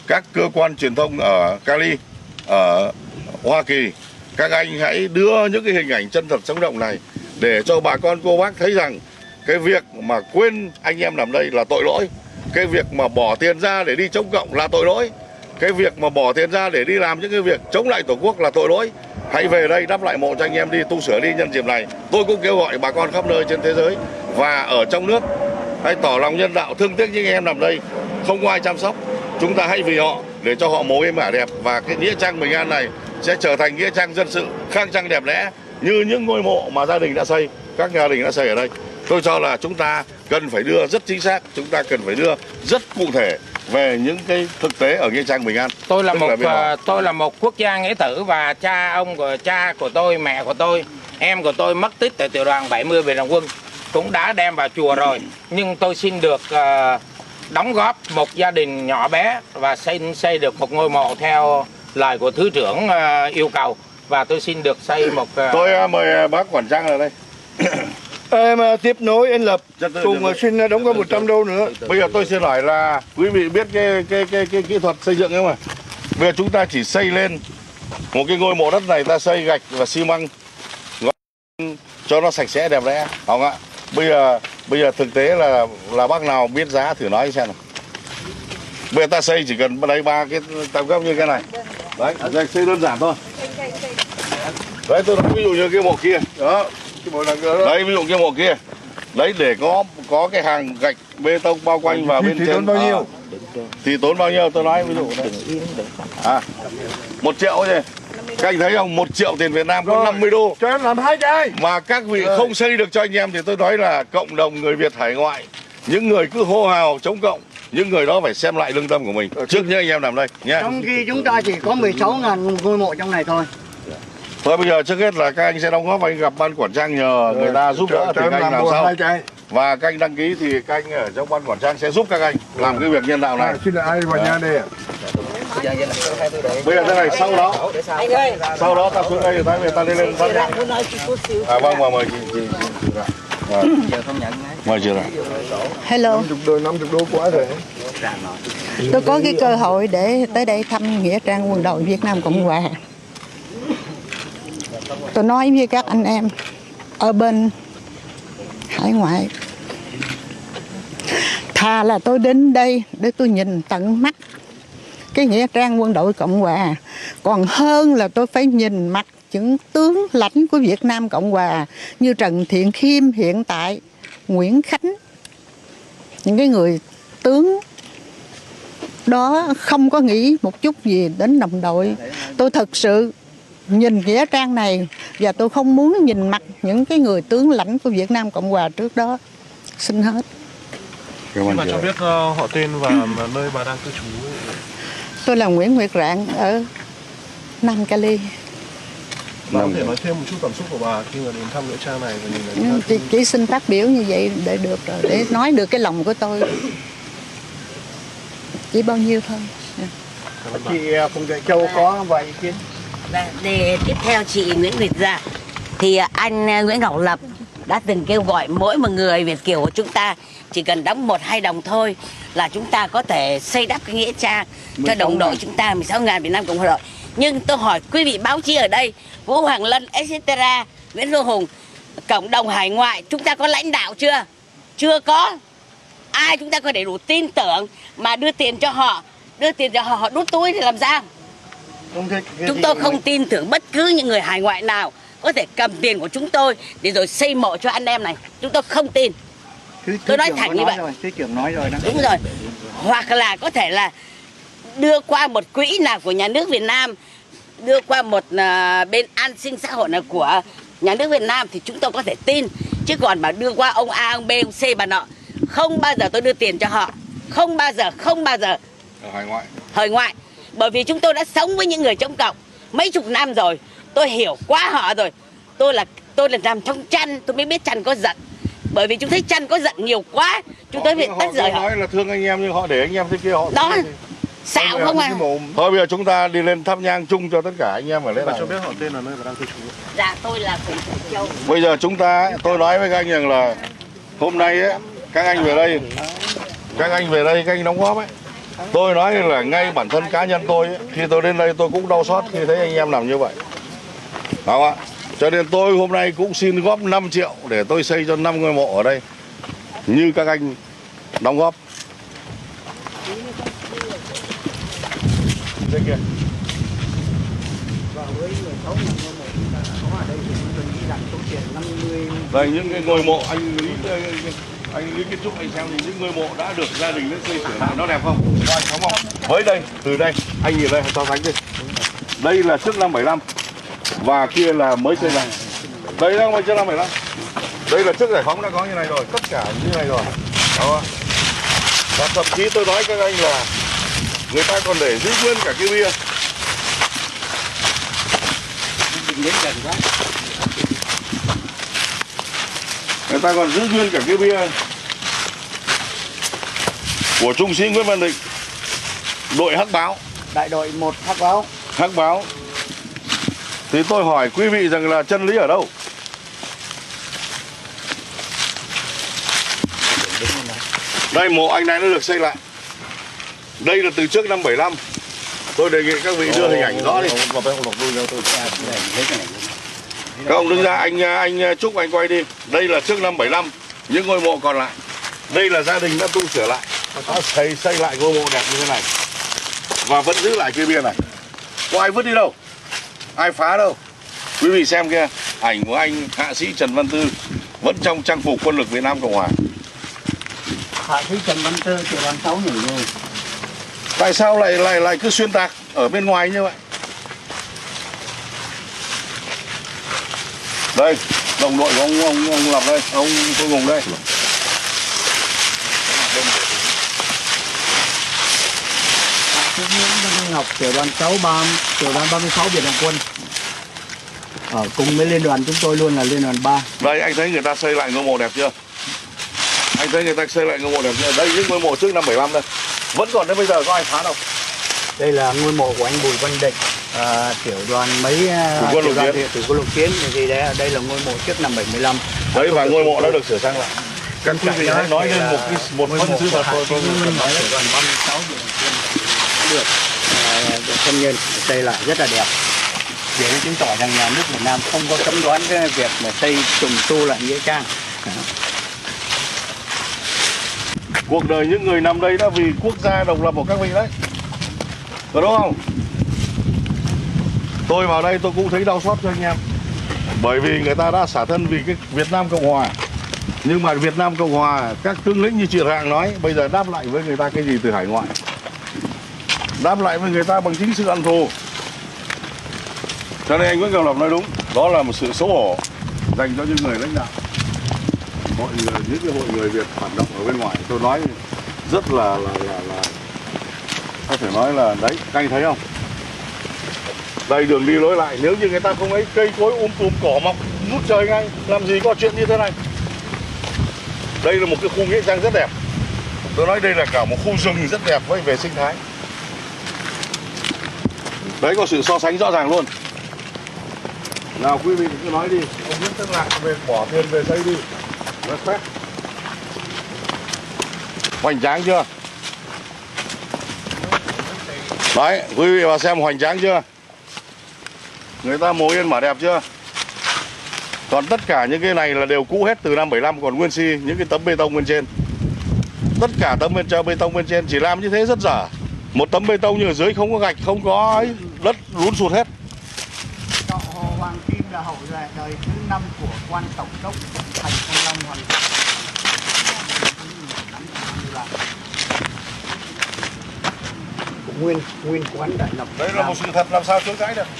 các cơ quan truyền thông ở Cali, ở Hoa Kỳ, các anh hãy đưa những cái hình ảnh chân thật sống động này để cho bà con cô bác thấy rằng cái việc mà quên anh em làm đây là tội lỗi, cái việc mà bỏ tiền ra để đi chống cộng là tội lỗi, cái việc mà bỏ tiền ra để đi làm những cái việc chống lại Tổ quốc là tội lỗi. Hãy về đây đắp lại mộ cho anh em đi, tu sửa đi. Nhân dịp này tôi cũng kêu gọi bà con khắp nơi trên thế giới và ở trong nước hãy tỏ lòng nhân đạo, thương tiếc những anh em nằm đây không có ai chăm sóc. Chúng ta hãy vì họ để cho họ mồ êm ả đẹp, và cái nghĩa trang Bình An này sẽ trở thành nghĩa trang dân sự khang trang đẹp đẽ như những ngôi mộ mà gia đình đã xây, các gia đình đã xây ở đây. Tôi cho là chúng ta cần phải đưa rất chính xác, chúng ta cần phải đưa rất cụ thể về những cái thực tế ở nghĩa trang Bình An. Tôi là Tức một là uh, tôi là một quốc gia nghĩa tử, và cha ông của cha của tôi, mẹ của tôi, em của tôi mất tích tại tiểu đoàn bảy mươi Biệt động quân cũng đã đem vào chùa rồi. Nhưng tôi xin được uh, đóng góp một gia đình nhỏ bé và xây xây được một ngôi mộ theo lời của thứ trưởng uh, yêu cầu, và tôi xin được xây một. Uh... Tôi uh, mời bác quản trang ở đây. Em tiếp nối anh Lập cùng xin đóng góp một trăm đô nữa. Bây giờ tôi xin hỏi là quý vị biết cái cái cái cái kỹ thuật xây dựng không ạ? Bây giờ chúng ta chỉ xây lên một cái ngôi mộ đất này, ta xây gạch và xi măng cho nó sạch sẽ đẹp đẽ, không ạ? Bây giờ bây giờ thực tế là là bác nào biết giá thử nói xem nào. Bây giờ ta xây chỉ cần lấy ba cái tầm gấp như cái này. Đấy, xây đơn giản thôi. Đấy, tôi nói ví dụ như cái mộ kia, đó. Đấy, ví dụ cái mộ kia. Đấy, để có có cái hàng gạch bê tông bao quanh và bên thì trên. Tốn bao nhiêu? À, thì tốn bao nhiêu tôi nói ví dụ đây. À, một triệu thôi. Các anh thấy không? Một triệu tiền Việt Nam có rồi, năm mươi đô. Cho em làm hai cái. Mà các vị rồi. Không xây được cho anh em thì tôi nói là cộng đồng người Việt hải ngoại, những người cứ hô hào chống cộng, những người đó phải xem lại lương tâm của mình trước những anh em làm đây nhé. Trong khi chúng ta chỉ có mười sáu nghìn ngôi mộ trong này thôi. Thôi bây giờ trước hết là các anh sẽ đóng góp, anh gặp ban quản trang nhờ người ta giúp đỡ thì các anh làm sao. Và các anh đăng ký thì các anh ở trong ban quản trang sẽ giúp các anh làm cái việc nhân đạo này. Xin ai vào nhà đây ạ? Bây giờ thế này, sau đó sau đó ta xuống đây ta về ta đi lên phát nhang. À vâng, mời mời chị chị giờ không nhận mời chị rồi. Hello. năm mươi đô, năm mươi đô quá rồi. Tôi có cái cơ hội để tới đây thăm nghĩa trang quân đội Việt Nam Cộng Hòa. Tôi nói với các anh em ở bên hải ngoại, thà là tôi đến đây để tôi nhìn tận mắt cái nghĩa trang quân đội Cộng Hòa, còn hơn là tôi phải nhìn mặt những tướng lãnh của Việt Nam Cộng Hòa như Trần Thiện Khiêm hiện tại, Nguyễn Khánh, những cái người tướng đó không có nghĩ một chút gì đến đồng đội. Tôi thật sự nhìn nghĩa trang này và tôi không muốn nhìn mặt những cái người tướng lãnh của Việt Nam Cộng Hòa trước đó. Xin hết. Nhưng mà cho biết uh, họ tên và nơi bà đang cư trú. Tôi là Nguyễn Nguyệt Rạng ở Nam Cali. Bà có thể nói thêm một chút cảm xúc của bà khi mà đến thăm nghĩa trang này và nhìn thấy chỉ, chỉ xin phát biểu như vậy để được rồi, để nói được cái lòng của tôi. Chỉ bao nhiêu thôi. Chị Phùng Đại Châu có vài ý kiến. Để tiếp theo chị Nguyễn Việt Dạ, thì anh Nguyễn Ngọc Lập đã từng kêu gọi mỗi một người Việt kiều của chúng ta chỉ cần đóng một hai đồng thôi là chúng ta có thể xây đắp cái nghĩa trang cho đồng đội chúng ta, mười sáu nghìn Việt Nam Cộng Hòa. Nhưng tôi hỏi quý vị báo chí ở đây, Vũ Hoàng Lân, et cetera, Nguyễn Vô Hùng, cộng đồng hải ngoại, chúng ta có lãnh đạo chưa? Chưa có. Ai chúng ta có đầy đủ tin tưởng mà đưa tiền cho họ, đưa tiền cho họ, họ đút túi thì làm sao? Chúng tôi không tin tưởng bất cứ những người hải ngoại nào có thể cầm tiền của chúng tôi để rồi xây mộ cho anh em này. Chúng tôi không tin. Thứ, tôi nói thẳng như vậy. Rồi, thứ trưởng nói rồi đó. Đúng rồi. Hoặc là có thể là đưa qua một quỹ nào của nhà nước Việt Nam, đưa qua một uh, bên an sinh xã hội nào của nhà nước Việt Nam thì chúng tôi có thể tin. Chứ còn mà đưa qua ông A, ông B, ông C bà nọ, không bao giờ tôi đưa tiền cho họ. Không bao giờ, không bao giờ. Ở hải ngoại. Hải ngoại. Bởi vì chúng tôi đã sống với những người chống cộng mấy chục năm rồi, tôi hiểu quá họ rồi. Tôi là tôi là nằm trong chăn, tôi mới biết chăn có giận. Bởi vì chúng thấy chăn có giận nhiều quá, chúng tôi phải tách rời họ. Nói là thương anh em nhưng họ để anh em thế kia họ. Đó, xạo không à. Thôi bây giờ chúng ta đi lên thắp nhang chung cho tất cả anh em ở đây. Bà cho biết họ tên là nơi và đang cư trú. Dạ tôi là Phùng Thị Châu. Bây giờ chúng ta, tôi nói với các anh rằng là hôm nay ấy, các anh về đây, các anh về đây các anh đóng góp ấy, Tôi nói là ngay bản thân cá nhân tôi ấy, khi tôi đến đây tôi cũng đau xót khi thấy anh em làm như vậy. Đúng không ạ? Cho nên tôi hôm nay cũng xin góp năm triệu để tôi xây cho năm ngôi mộ ở đây như các anh đóng góp. Đây kìa. Đây những cái ngôi mộ anh Lý anh Lý Kiến Trúc, anh xem thì những ngôi mộ đã được gia đình đến xây sửa lại nó đẹp không? Anh đúng không? Với đây, từ đây anh nhìn đây so sánh đi. Đây là trước năm bảy lăm và kia là mới xây lại. Đây đang trước năm bảy lăm. Đây là trước giải phóng đã có như này rồi, tất cả như này rồi. Đó. Và thậm chí tôi nói các anh là người ta còn để giữ nguyên cả cái bia. Người ta còn giữ nguyên cả cái bia của trung sĩ Nguyễn Văn Định, đội Hắc Báo, Đại đội một Hắc Báo. Hắc Báo. Thì tôi hỏi quý vị rằng là chân lý ở đâu? Đây mộ anh này nó được xây lại. Đây là từ trước năm bảy lăm. Tôi đề nghị các vị đưa hình ảnh rõ đi. Các ông đứng ra, anh anh Trúc anh quay đi. Đây là trước năm bảy lăm, những ngôi mộ còn lại. Đây là gia đình đã tu sửa lại, đã xây xây lại ngôi mộ đẹp như thế này và vẫn giữ lại cái bia này. Có ai vứt đi đâu, ai phá đâu. Quý vị xem kia, ảnh của anh hạ sĩ Trần Văn Tư vẫn trong trang phục quân lực Việt Nam Cộng Hòa. Hạ sĩ Trần Văn Tư tiểu đoàn sáu nhỉ rồi. Tại sao lại lại lại cứ xuyên tạc ở bên ngoài như vậy? Đây, đồng đội của ông ông ông Lập đây, ông Tô Hùng đây. Hạ sĩ Nguyễn Văn Ngọc tiểu đoàn sáu ba tiểu đoàn ba mươi sáu Biệt Động Quân. Ở cùng với liên đoàn chúng tôi luôn là liên đoàn ba. Đây anh thấy người ta xây lại ngôi mộ đẹp chưa? Anh thấy người ta xây lại ngôi mộ đẹp chưa? Đây những ngôi mộ trước năm bảy lăm đây. Vẫn còn đến bây giờ có ai phá đâu. Đây là ngôi mộ của anh Bùi Văn Định, à, tiểu đoàn mấy Tử quân lục chiến. Tử quân lục chiến thì đây, đây là ngôi mộ trước năm bảy mươi lăm. Đấy và ngôi mộ đã được sửa sang lại. Các quý vị hãy nói lên một cái một phân sự thật thôi. Tôi nói tiểu đoàn ba mươi sáu Biệt Động Quân được được công nhân xây lại rất là đẹp. Để chứng tỏ rằng nhà nước Việt Nam không có cấm đoán cái việc mà xây trùng tu lại nghĩa trang. Cuộc đời những người nằm đây đã vì quốc gia độc lập của các vị đấy, có đúng không? Tôi vào đây tôi cũng thấy đau xót cho anh em, bởi vì người ta đã xả thân vì cái Việt Nam Cộng Hòa. Nhưng mà Việt Nam Cộng Hòa, các tướng lĩnh như chị Hạng nói, bây giờ đáp lại với người ta cái gì từ hải ngoại? Đáp lại với người ta bằng chính sự hận thù. Cho nên anh Nguyễn Ngọc Lập nói đúng, đó là một sự xấu hổ dành cho những người lãnh đạo, mọi người, những cái hội người Việt hoạt động ở bên ngoài. Tôi nói rất là là là, là có thể nói là đấy, các anh thấy không? Đây đường đi lối lại, nếu như người ta không ấy, cây cối um tùm cỏ mọc ngút trời ngay, làm gì có chuyện như thế này. Đây là một cái khu nghĩa trang rất đẹp. Tôi nói đây là cả một khu rừng rất đẹp với về sinh thái. Đấy, có sự so sánh rõ ràng luôn. Nào quý vị cứ nói đi, ông Nguyễn Tân Lạc về bỏ tiền về xây đi. Rất phép. Hoành tráng chưa? Đấy, quý vị vào xem hoành tráng chưa? Người ta mồ yên mở đẹp chưa? Còn tất cả những cái này là đều cũ hết từ năm bảy lăm, còn nguyên si những cái tấm bê tông bên trên. Tất cả tấm bên trên bê tông bên trên chỉ làm như thế rất dở. Một tấm bê tông như ở dưới không có gạch, không có ấy, đất lún sụt hết. Họ Hồ Hoàng Kim là hậu đời thứ năm của quan tổng đốc thành Thăng Long Hoàng. Nguyên nguyên quán Đại Lộc. Đây là một sự thật làm sao chối cãi được.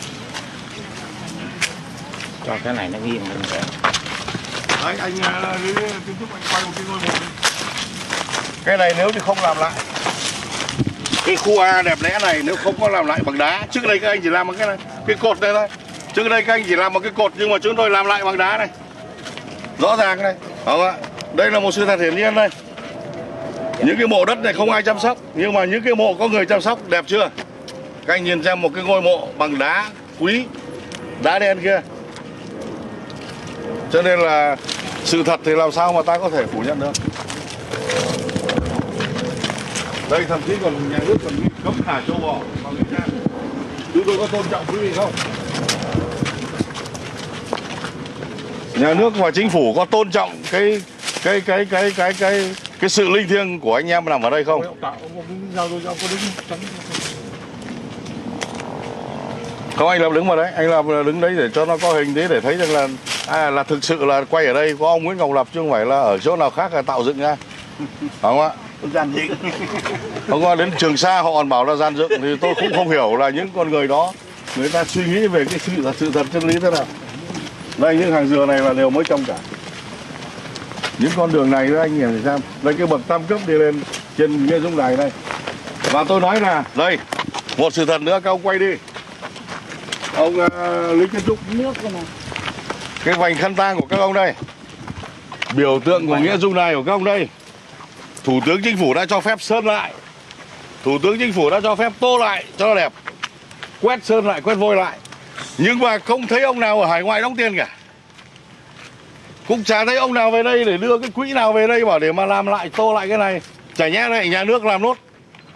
Cho cái này nó nghiêng lên kìa. Đấy, anh Kiến Trúc anh quay một cái ngôi mộ đi. Cái này nếu như không làm lại, cái khu A đẹp đẽ này nếu không có làm lại bằng đá, trước đây các anh chỉ làm bằng cái này, cái cột này thôi. Trước đây các anh chỉ làm bằng cái cột, nhưng mà chúng tôi làm lại bằng đá này. Rõ ràng đây, không ạ? Đây là một sự thật hiển nhiên đây. Những cái mộ đất này không ai chăm sóc, nhưng mà những cái mộ có người chăm sóc, đẹp chưa? Các anh nhìn xem một cái ngôi mộ bằng đá quý, đá đen kia. Cho nên là sự thật thì làm sao mà ta có thể phủ nhận được. Đây thậm chí còn nhà nước còn cấm thả châu bò vào nghĩa trang. Chúng tôi có tôn trọng quý vị không? Nhà nước và chính phủ có tôn trọng cái cái cái cái cái cái cái sự linh thiêng của anh em nằm ở đây không? Không, anh làm đứng vào đấy, anh làm đứng đấy để cho nó có hình thế để thấy rằng là à, là thực sự là quay ở đây có ông Nguyễn Ngọc Lập chứ không phải là ở chỗ nào khác là tạo dựng ra, phải không ạ? Gian dựng. Hôm qua đến Trường Sa họ còn bảo là gian dựng thì tôi cũng không hiểu là những con người đó người ta suy nghĩ về cái sự sự thật chân lý thế nào. Đây những hàng dừa này là đều mới trồng cả. Những con đường này đó anh nhìn thì xem. Đây cái bậc tam cấp đi lên trên Nghĩa Dũng Đài đây. Và tôi nói là đây một sự thật nữa các ông quay đi. Ông uh, Lý Kiến Trúc nước này. Cái vành khăn tang của các ông đây. Biểu tượng của Nghĩa Dũng Đài của các ông đây. Thủ tướng Chính phủ đã cho phép sơn lại. Thủ tướng Chính phủ đã cho phép tô lại cho nó đẹp. Quét sơn lại, quét vôi lại. Nhưng mà không thấy ông nào ở hải ngoại đóng tiền cả. Cũng chả thấy ông nào về đây để đưa cái quỹ nào về đây bảo để mà làm lại, tô lại cái này. Chả nhẽ này nhà nước làm nốt.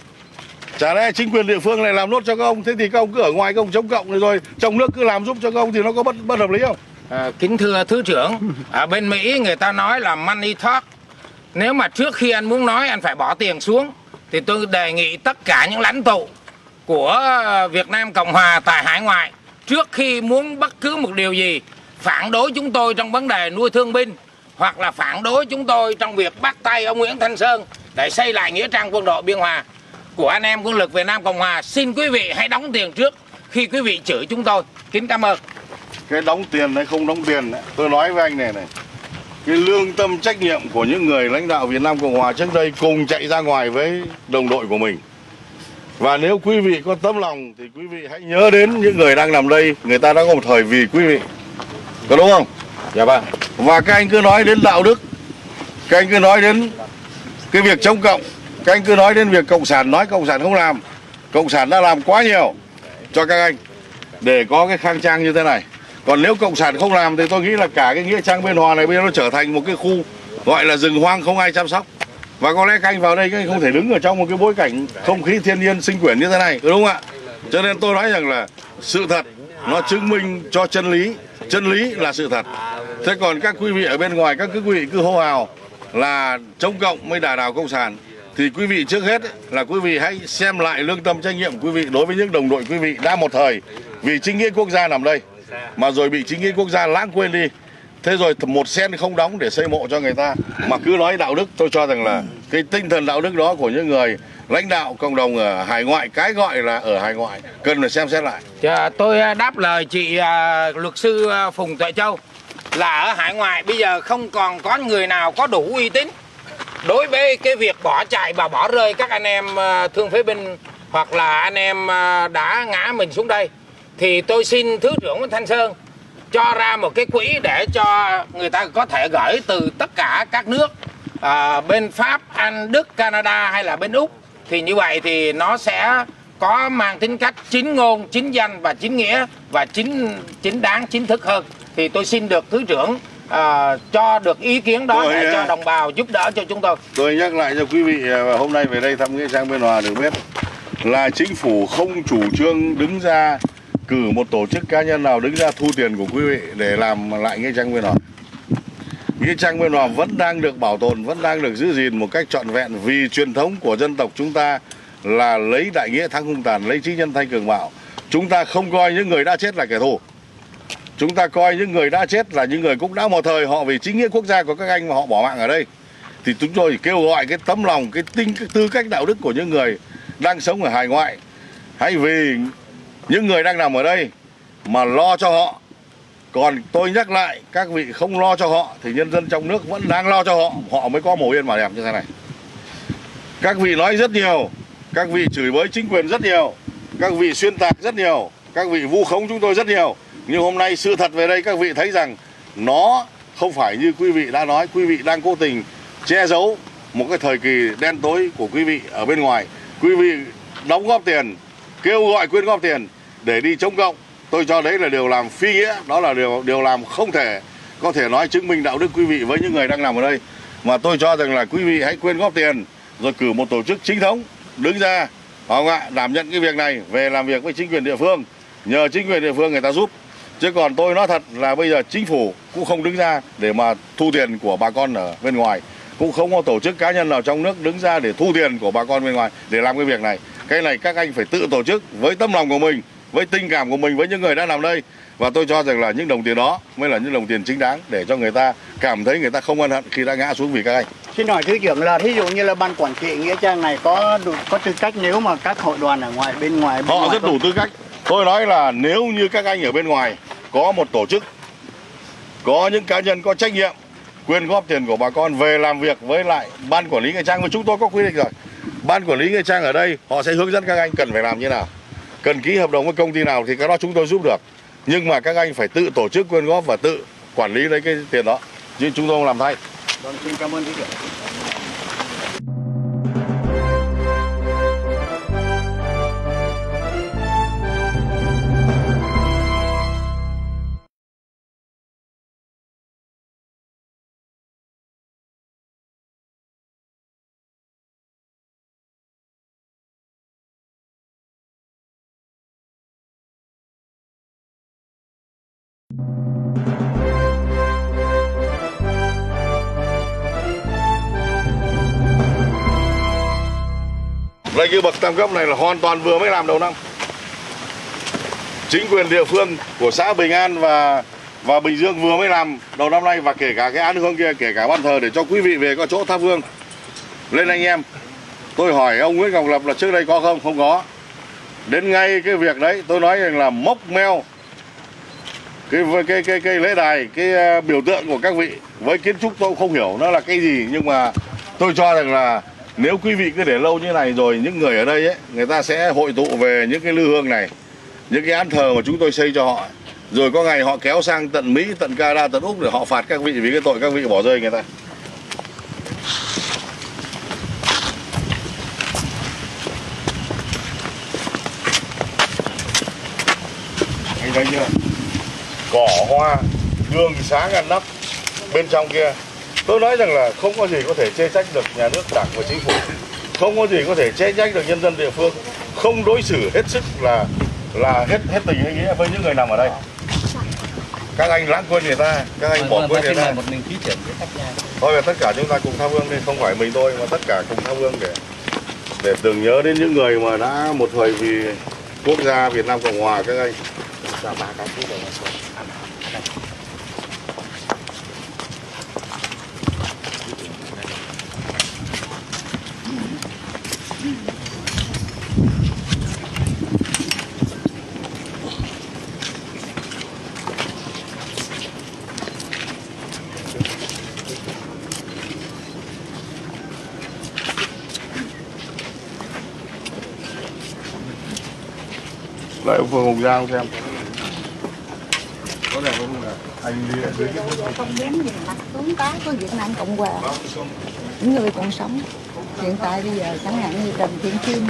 Chả lẽ chính quyền địa phương này làm nốt cho các ông. Thế thì các ông cứ ở ngoài các ông chống cộng này rồi trong nước cứ làm giúp cho các ông thì nó có bất, bất hợp lý không? À, kính thưa Thứ trưởng, ở bên Mỹ người ta nói là money talk. Nếu mà trước khi anh muốn nói anh phải bỏ tiền xuống, thì tôi đề nghị tất cả những lãnh tụ của Việt Nam Cộng Hòa tại hải ngoại, trước khi muốn bất cứ một điều gì phản đối chúng tôi trong vấn đề nuôi thương binh, hoặc là phản đối chúng tôi trong việc bắt tay ông Nguyễn Thanh Sơn để xây lại nghĩa trang quân đội Biên Hòa của anh em quân lực Việt Nam Cộng Hòa, xin quý vị hãy đóng tiền trước khi quý vị chửi chúng tôi. Kính cảm ơn. Cái đóng tiền hay không đóng tiền đấy, tôi nói với anh này này, cái lương tâm trách nhiệm của những người lãnh đạo Việt Nam Cộng Hòa trước đây cùng chạy ra ngoài với đồng đội của mình. Và nếu quý vị có tấm lòng thì quý vị hãy nhớ đến những người đang nằm đây, người ta đã có một thời vì quý vị. Có đúng không? Dạ vâng. Và các anh cứ nói đến đạo đức, các anh cứ nói đến cái việc chống cộng, các anh cứ nói đến việc Cộng sản, nói Cộng sản không làm. Cộng sản đã làm quá nhiều cho các anh để có cái khang trang như thế này. Còn nếu Cộng sản không làm thì tôi nghĩ là cả cái nghĩa trang Biên Hòa này bây giờ nó trở thành một cái khu gọi là rừng hoang không ai chăm sóc. Và có lẽ các anh vào đây các anh không thể đứng ở trong một cái bối cảnh không khí thiên nhiên sinh quyển như thế này, đúng không ạ? Cho nên tôi nói rằng là sự thật nó chứng minh cho chân lý, chân lý là sự thật. Thế còn các quý vị ở bên ngoài, các quý vị cứ hô hào là chống cộng mới đả đảo Cộng sản, thì quý vị trước hết là quý vị hãy xem lại lương tâm trách nhiệm của quý vị đối với những đồng đội quý vị đã một thời vì chính nghĩa quốc gia nằm đây mà rồi bị chính nghĩa quốc gia lãng quên đi. Thế rồi một sen không đóng để xây mộ cho người ta mà cứ nói đạo đức. Tôi cho rằng là cái tinh thần đạo đức đó của những người lãnh đạo cộng đồng ở hải ngoại, cái gọi là ở hải ngoại, cần phải xem xét lại. Dạ, tôi đáp lời chị à, luật sư Phùng Tuệ Châu là ở hải ngoại bây giờ không còn có người nào có đủ uy tín đối với cái việc bỏ chạy và bỏ rơi các anh em à, thương phế binh hoặc là anh em à, đã ngã mình xuống đây. Thì tôi xin Thứ trưởng Nguyễn Thanh Sơn cho ra một cái quỹ để cho người ta có thể gửi từ tất cả các nước à, bên Pháp, Anh, Đức, Canada hay là bên Úc. Thì như vậy thì nó sẽ có mang tính cách chính ngôn, chính danh và chính nghĩa và chính chính đáng, chính thức hơn. Thì tôi xin được Thứ trưởng à, cho được ý kiến đó tôi, để cho đồng bào giúp đỡ cho chúng tôi. Tôi nhắc lại cho quý vị hôm nay về đây thăm nghĩa trang Biên Hòa được biết là chính phủ không chủ trương đứng ra cử một tổ chức cá nhân nào đứng ra thu tiền của quý vị để làm lại nghĩa trang Biên Hòa. Nghĩa trang Biên Hòa vẫn đang được bảo tồn, vẫn đang được giữ gìn một cách trọn vẹn vì truyền thống của dân tộc chúng ta là lấy đại nghĩa thắng hung tàn, lấy trí nhân thay cường bạo. Chúng ta không coi những người đã chết là kẻ thù. Chúng ta coi những người đã chết là những người cũng đã một thời họ vì chính nghĩa quốc gia của các anh mà họ bỏ mạng ở đây. Thì chúng tôi kêu gọi cái tấm lòng, cái tinh, cái tư cách đạo đức của những người đang sống ở hải ngoại. Hãy vì những người đang nằm ở đây mà lo cho họ. Còn tôi nhắc lại, các vị không lo cho họ thì nhân dân trong nước vẫn đang lo cho họ. Họ mới có mồ yên mà đẹp như thế này. Các vị nói rất nhiều, các vị chửi bới chính quyền rất nhiều, các vị xuyên tạc rất nhiều, các vị vu khống chúng tôi rất nhiều. Nhưng hôm nay sự thật về đây các vị thấy rằng nó không phải như quý vị đã nói. Quý vị đang cố tình che giấu một cái thời kỳ đen tối của quý vị ở bên ngoài. Quý vị đóng góp tiền, kêu gọi quyên góp tiền để đi chống cộng. Tôi cho đấy là điều làm phi nghĩa, đó là điều điều làm không thể có thể nói chứng minh đạo đức quý vị với những người đang nằm ở đây. Mà tôi cho rằng là quý vị hãy quyên góp tiền rồi cử một tổ chức chính thống đứng ra, không ạ, đảm nhận cái việc này về làm việc với chính quyền địa phương, nhờ chính quyền địa phương người ta giúp. Chứ còn tôi nói thật là bây giờ chính phủ cũng không đứng ra để mà thu tiền của bà con ở bên ngoài, cũng không có tổ chức cá nhân nào trong nước đứng ra để thu tiền của bà con bên ngoài để làm cái việc này. Cái này các anh phải tự tổ chức với tấm lòng của mình, với tình cảm của mình, với những người đã làm đây. Và tôi cho rằng là những đồng tiền đó mới là những đồng tiền chính đáng để cho người ta cảm thấy người ta không ân hận khi đã ngã xuống vì các anh. Xin hỏi Thứ trưởng là thí dụ như là ban quản trị Nghĩa Trang này có đủ, có tư cách nếu mà các hội đoàn ở ngoài bên ngoài bên họ ngoài rất không? đủ tư cách. Tôi nói là nếu như các anh ở bên ngoài có một tổ chức, có những cá nhân có trách nhiệm quyên góp tiền của bà con về làm việc với lại ban quản lý Nghĩa Trang, và chúng tôi có quy định rồi. Ban quản lý Nghĩa Trang ở đây họ sẽ hướng dẫn các anh cần phải làm như nào, cần ký hợp đồng với công ty nào thì cái đó chúng tôi giúp được. Nhưng mà các anh phải tự tổ chức quyên góp và tự quản lý lấy cái tiền đó, chứ chúng tôi không làm thay. Vâng, xin cảm ơn Thứ trưởng. Đây, cái bậc tam cấp này là hoàn toàn vừa mới làm đầu năm. Chính quyền địa phương của xã Bình An và và Bình Dương vừa mới làm đầu năm nay, và kể cả cái án hương kia, kể cả ban thờ để cho quý vị về có chỗ thắp hương. Lên anh em, tôi hỏi ông Nguyễn Ngọc Lập là trước đây có không? Không có. Đến ngay cái việc đấy tôi nói rằng là mốc meo cái cái cái cái lễ đài, cái biểu tượng của các vị với kiến trúc tôi cũng không hiểu nó là cái gì, nhưng mà tôi cho rằng là nếu quý vị cứ để lâu như này rồi những người ở đây ấy, người ta sẽ hội tụ về những cái lư hương này, những cái án thờ mà chúng tôi xây cho họ, rồi có ngày họ kéo sang tận Mỹ, tận Canada, tận Úc để họ phạt các vị vì cái tội các vị bỏ rơi người ta. Anh thấy chưa? Cỏ hoa, đường xá ngăn nắp bên trong kia. Tôi nói rằng là không có gì có thể chê trách được nhà nước, đảng và chính phủ, không có gì có thể chê trách được nhân dân địa phương, không đối xử hết sức là là hết hết tình hay nghĩa với những người nằm ở đây. Các anh lãng quên người ta, các anh bỏ quên người ta. Thôi là tất cả chúng ta cùng thắp hương đi, không phải mình tôi mà tất cả cùng thắp hương để để tưởng nhớ đến những người mà đã một thời vì quốc gia Việt Nam Cộng Hòa các anh. Lại ông Phương Hồng Giang xem. Có đẹp không là anh đi dưới cái không dám nhìn mặt tướng tá của Việt Nam Cộng Hòa, những người còn sống hiện tại bây giờ, chẳng hạn như Trần Thiện Kim.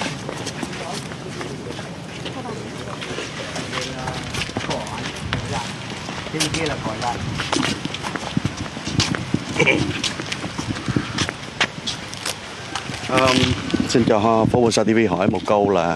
Trên kia là cỏ dại. Um, xin cho Formosa ti vi hỏi một câu là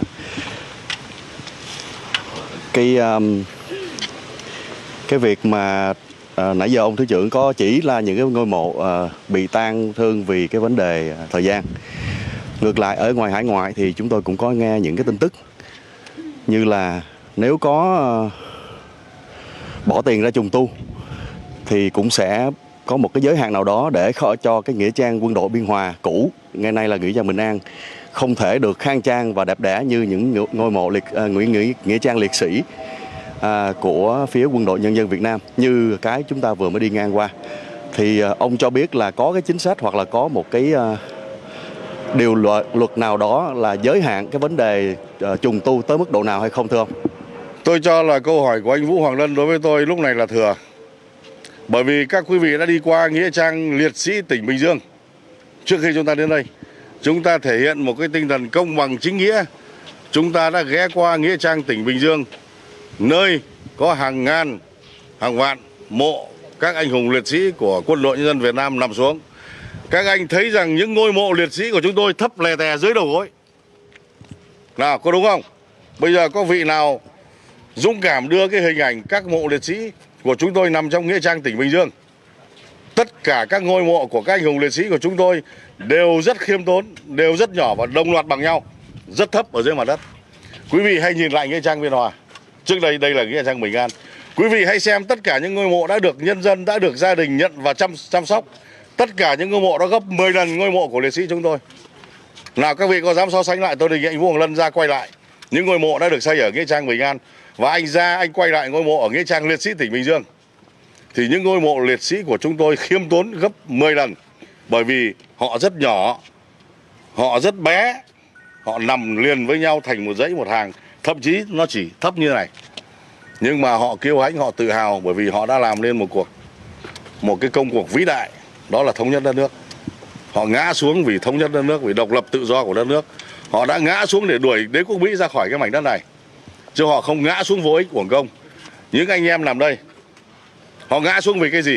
cái um, cái việc mà uh, nãy giờ ông Thứ trưởng có chỉ là những cái ngôi mộ uh, bị tang thương vì cái vấn đề uh, thời gian. Ngược lại ở ngoài hải ngoại thì chúng tôi cũng có nghe những cái tin tức như là nếu có uh, bỏ tiền ra trùng tu thì cũng sẽ có một cái giới hạn nào đó để cho cái nghĩa trang Quân đội Biên Hòa cũ, ngày nay là nghĩa trang Bình An, không thể được khang trang và đẹp đẽ như những ngôi mộ liệt uh, nghĩa, nghĩa, nghĩa trang liệt sĩ uh, của phía Quân đội Nhân dân Việt Nam như cái chúng ta vừa mới đi ngang qua. Thì uh, ông cho biết là có cái chính sách hoặc là có một cái uh, điều luật, luật nào đó là giới hạn cái vấn đề uh, trùng tu tới mức độ nào hay không thưa ông? Tôi cho là câu hỏi của anh Vũ Hoàng Lân đối với tôi lúc này là thừa. Bởi vì các quý vị đã đi qua nghĩa trang liệt sĩ tỉnh Bình Dương trước khi chúng ta đến đây. Chúng ta thể hiện một cái tinh thần công bằng chính nghĩa. Chúng ta đã ghé qua nghĩa trang tỉnh Bình Dương, nơi có hàng ngàn, hàng vạn mộ các anh hùng liệt sĩ của Quân đội Nhân dân Việt Nam nằm xuống. Các anh thấy rằng những ngôi mộ liệt sĩ của chúng tôi thấp lè tè dưới đầu gối. Nào, có đúng không? Bây giờ có vị nào dũng cảm đưa cái hình ảnh các mộ liệt sĩ của chúng tôi nằm trong nghĩa trang tỉnh Bình Dương? Tất cả các ngôi mộ của các anh hùng liệt sĩ của chúng tôi đều rất khiêm tốn, đều rất nhỏ và đồng loạt bằng nhau, rất thấp ở dưới mặt đất. Quý vị hãy nhìn lại nghĩa trang Biên Hòa. Trước đây đây là nghĩa trang Bình An. Quý vị hãy xem tất cả những ngôi mộ đã được nhân dân, đã được gia đình nhận và chăm chăm sóc. Tất cả những ngôi mộ đó gấp mười lần ngôi mộ của liệt sĩ chúng tôi. Nào các vị có dám so sánh lại, tôi đề nghị anh Vũ Hoàng Lân ra quay lại những ngôi mộ đã được xây ở nghĩa trang Bình An, và anh ra anh quay lại ngôi mộ ở nghĩa trang liệt sĩ tỉnh Bình Dương. Thì những ngôi mộ liệt sĩ của chúng tôi khiêm tốn gấp mười lần, bởi vì họ rất nhỏ, họ rất bé, họ nằm liền với nhau thành một dãy một hàng, thậm chí nó chỉ thấp như này. Nhưng mà họ kiêu hãnh, họ tự hào bởi vì họ đã làm nên một cuộc một cái công cuộc vĩ đại, đó là thống nhất đất nước. Họ ngã xuống vì thống nhất đất nước, vì độc lập tự do của đất nước. Họ đã ngã xuống để đuổi đế quốc Mỹ ra khỏi cái mảnh đất này, chứ họ không ngã xuống vô ích uổng công. Những anh em nằm đây, họ ngã xuống vì cái gì?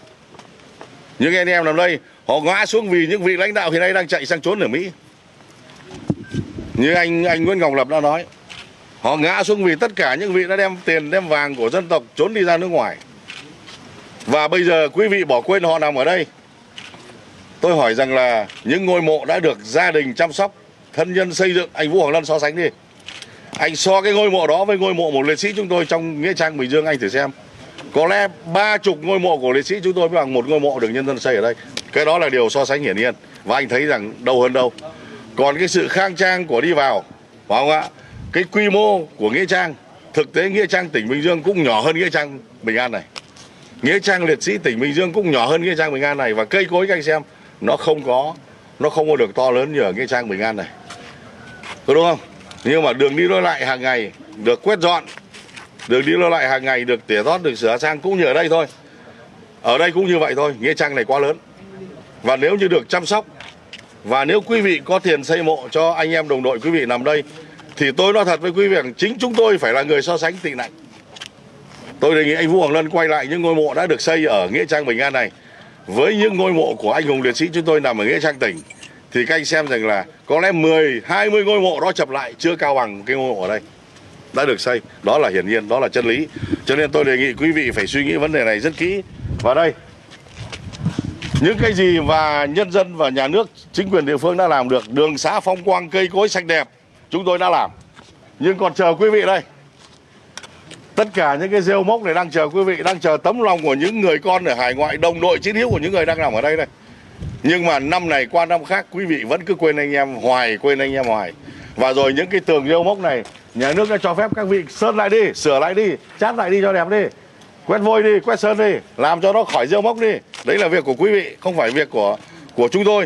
Những anh em nằm đây, họ ngã xuống vì những vị lãnh đạo hiện nay đang chạy sang trốn ở Mỹ. Như anh anh Nguyễn Ngọc Lập đã nói, họ ngã xuống vì tất cả những vị đã đem tiền, đem vàng của dân tộc trốn đi ra nước ngoài. Và bây giờ quý vị bỏ quên họ nằm ở đây. Tôi hỏi rằng là những ngôi mộ đã được gia đình chăm sóc, thân nhân xây dựng, anh Vũ Hoàng Lân so sánh đi. Anh so cái ngôi mộ đó với ngôi mộ một liệt sĩ chúng tôi trong nghĩa trang Bình Dương, anh thử xem. Có lẽ ba chục ngôi mộ của liệt sĩ chúng tôi mới bằng một ngôi mộ được nhân dân xây ở đây. Cái đó là điều so sánh hiển nhiên. Và anh thấy rằng đâu hơn đâu. Còn cái sự khang trang của đi vào, phải không ạ? Cái quy mô của nghĩa trang, thực tế nghĩa trang tỉnh Bình Dương cũng nhỏ hơn nghĩa trang Bình An này. Nghĩa trang liệt sĩ tỉnh Bình Dương cũng nhỏ hơn nghĩa trang Bình An này. Và cây cối các anh xem, nó không có nó không có được to lớn như ở nghĩa trang Bình An này, có đúng không? Nhưng mà đường đi lối lại hàng ngày được quét dọn, đường đi lối lại hàng ngày được tỉa tót, được sửa sang cũng như ở đây thôi. Ở đây cũng như vậy thôi, nghĩa trang này quá lớn. Và nếu như được chăm sóc, và nếu quý vị có tiền xây mộ cho anh em đồng đội quý vị nằm đây, thì tôi nói thật với quý vị rằng chính chúng tôi phải là người so sánh tị nạnh. Tôi đề nghị anh Vũ Hoàng Lân quay lại những ngôi mộ đã được xây ở nghĩa trang Bình An này với những ngôi mộ của anh hùng liệt sĩ chúng tôi nằm ở nghĩa trang tỉnh, thì các anh xem rằng là có lẽ mười, hai mươi ngôi mộ đó chập lại chưa cao bằng cái ngôi mộ ở đây đã được xây. Đó là hiển nhiên, đó là chân lý. Cho nên tôi đề nghị quý vị phải suy nghĩ vấn đề này rất kỹ. Và đây, những cái gì và nhân dân và nhà nước, chính quyền địa phương đã làm được, đường xá phong quang, cây cối sạch đẹp, chúng tôi đã làm. Nhưng còn chờ quý vị đây. Tất cả những cái rêu mốc này đang chờ quý vị, đang chờ tấm lòng của những người con ở hải ngoại, đồng đội chiến hữu của những người đang nằm ở đây đây. Nhưng mà năm này qua năm khác, quý vị vẫn cứ quên anh em hoài, quên anh em hoài. Và rồi những cái tường rêu mốc này, nhà nước đã cho phép các vị sơn lại đi, sửa lại đi, chát lại đi cho đẹp đi, quét vôi đi, quét sơn đi, làm cho nó khỏi rêu mốc đi. Đấy là việc của quý vị, không phải việc của của chúng tôi.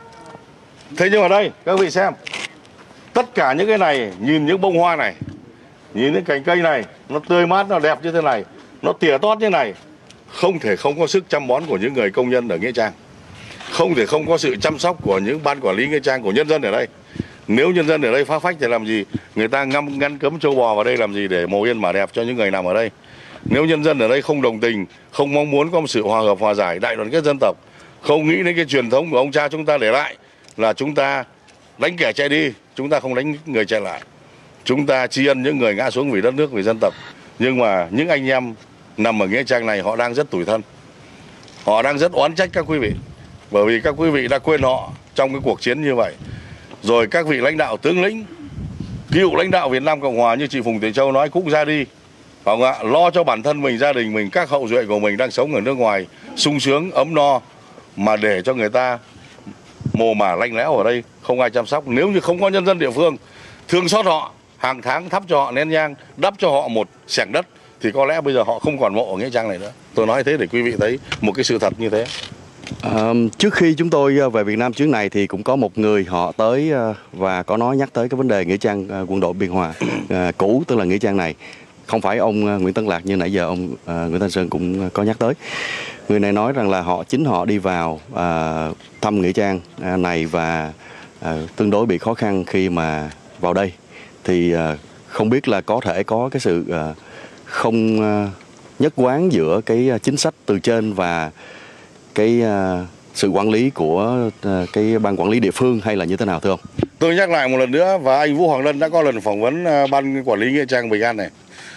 Thế nhưng mà đây, các vị xem, tất cả những cái này, nhìn những bông hoa này, nhìn những cành cây này, nó tươi mát, nó đẹp như thế này, nó tỉa tót như này, không thể không có sức chăm bón của những người công nhân ở nghĩa trang, không thể không có sự chăm sóc của những ban quản lý nghĩa trang, của nhân dân ở đây. Nếu nhân dân ở đây phá phách thì làm gì? Người ta ngăn ngăn cấm trâu bò vào đây làm gì để mồ yên mả đẹp cho những người nằm ở đây? Nếu nhân dân ở đây không đồng tình, không mong muốn có một sự hòa hợp, hòa giải, đại đoàn kết dân tộc, không nghĩ đến cái truyền thống của ông cha chúng ta để lại là chúng ta đánh kẻ chạy đi, chúng ta không đánh người chạy lại. Chúng ta tri ân những người ngã xuống vì đất nước, vì dân tộc. Nhưng mà những anh em nằm ở nghĩa trang này họ đang rất tủi thân, họ đang rất oán trách các quý vị, bởi vì các quý vị đã quên họ trong cái cuộc chiến như vậy. Rồi các vị lãnh đạo tướng lĩnh, cựu lãnh đạo Việt Nam Cộng Hòa như chị Phùng Thị Châu nói cũng ra đi, phải không ạ? Lo cho bản thân mình, gia đình mình, các hậu duệ của mình đang sống ở nước ngoài sung sướng ấm no, mà để cho người ta mồ mả lạnh lẽo ở đây, không ai chăm sóc. Nếu như không có nhân dân địa phương thương xót họ, hàng tháng thắp cho họ nén nhang, đắp cho họ một xẻng đất, thì có lẽ bây giờ họ không còn mộ ở nghĩa trang này nữa. Tôi nói thế để quý vị thấy một cái sự thật như thế. À, trước khi chúng tôi về Việt Nam chuyến này thì cũng có một người họ tới và có nói nhắc tới cái vấn đề nghĩa trang quân đội Biên Hòa à, cũ, tức là nghĩa trang này. Không phải ông Nguyễn Tấn Lạc như nãy giờ ông à, Nguyễn Thanh Sơn cũng có nhắc tới. Người này nói rằng là họ chính họ đi vào à, thăm nghĩa trang này và à, tương đối bị khó khăn khi mà vào đây. Thì à, không biết là có thể có cái sự à, không à, nhất quán giữa cái chính sách từ trên và cái uh, sự quản lý của uh, cái ban quản lý địa phương hay là như thế nào thưa ông? Tôi nhắc lại một lần nữa, và anh Vũ Hoàng Lân đã có lần phỏng vấn ban quản lý nghĩa trang Bình An này,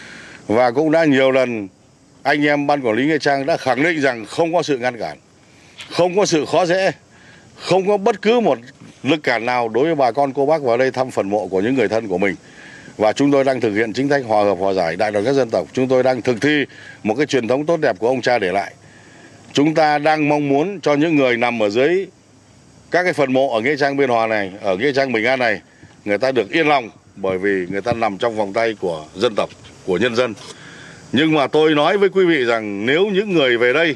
và cũng đã nhiều lần anh em ban quản lý nghĩa trang đã khẳng định rằng không có sự ngăn cản, không có sự khó dễ, không có bất cứ một lực cản nào đối với bà con cô bác vào đây thăm phần mộ của những người thân của mình. Và chúng tôi đang thực hiện chính sách hòa hợp hòa giải, đại đoàn kết dân tộc. Chúng tôi đang thực thi một cái truyền thống tốt đẹp của ông cha để lại. Chúng ta đang mong muốn cho những người nằm ở dưới các cái phần mộ ở nghĩa trang Biên Hòa này, ở nghĩa trang Bình An này, người ta được yên lòng, bởi vì người ta nằm trong vòng tay của dân tộc, của nhân dân. Nhưng mà tôi nói với quý vị rằng nếu những người về đây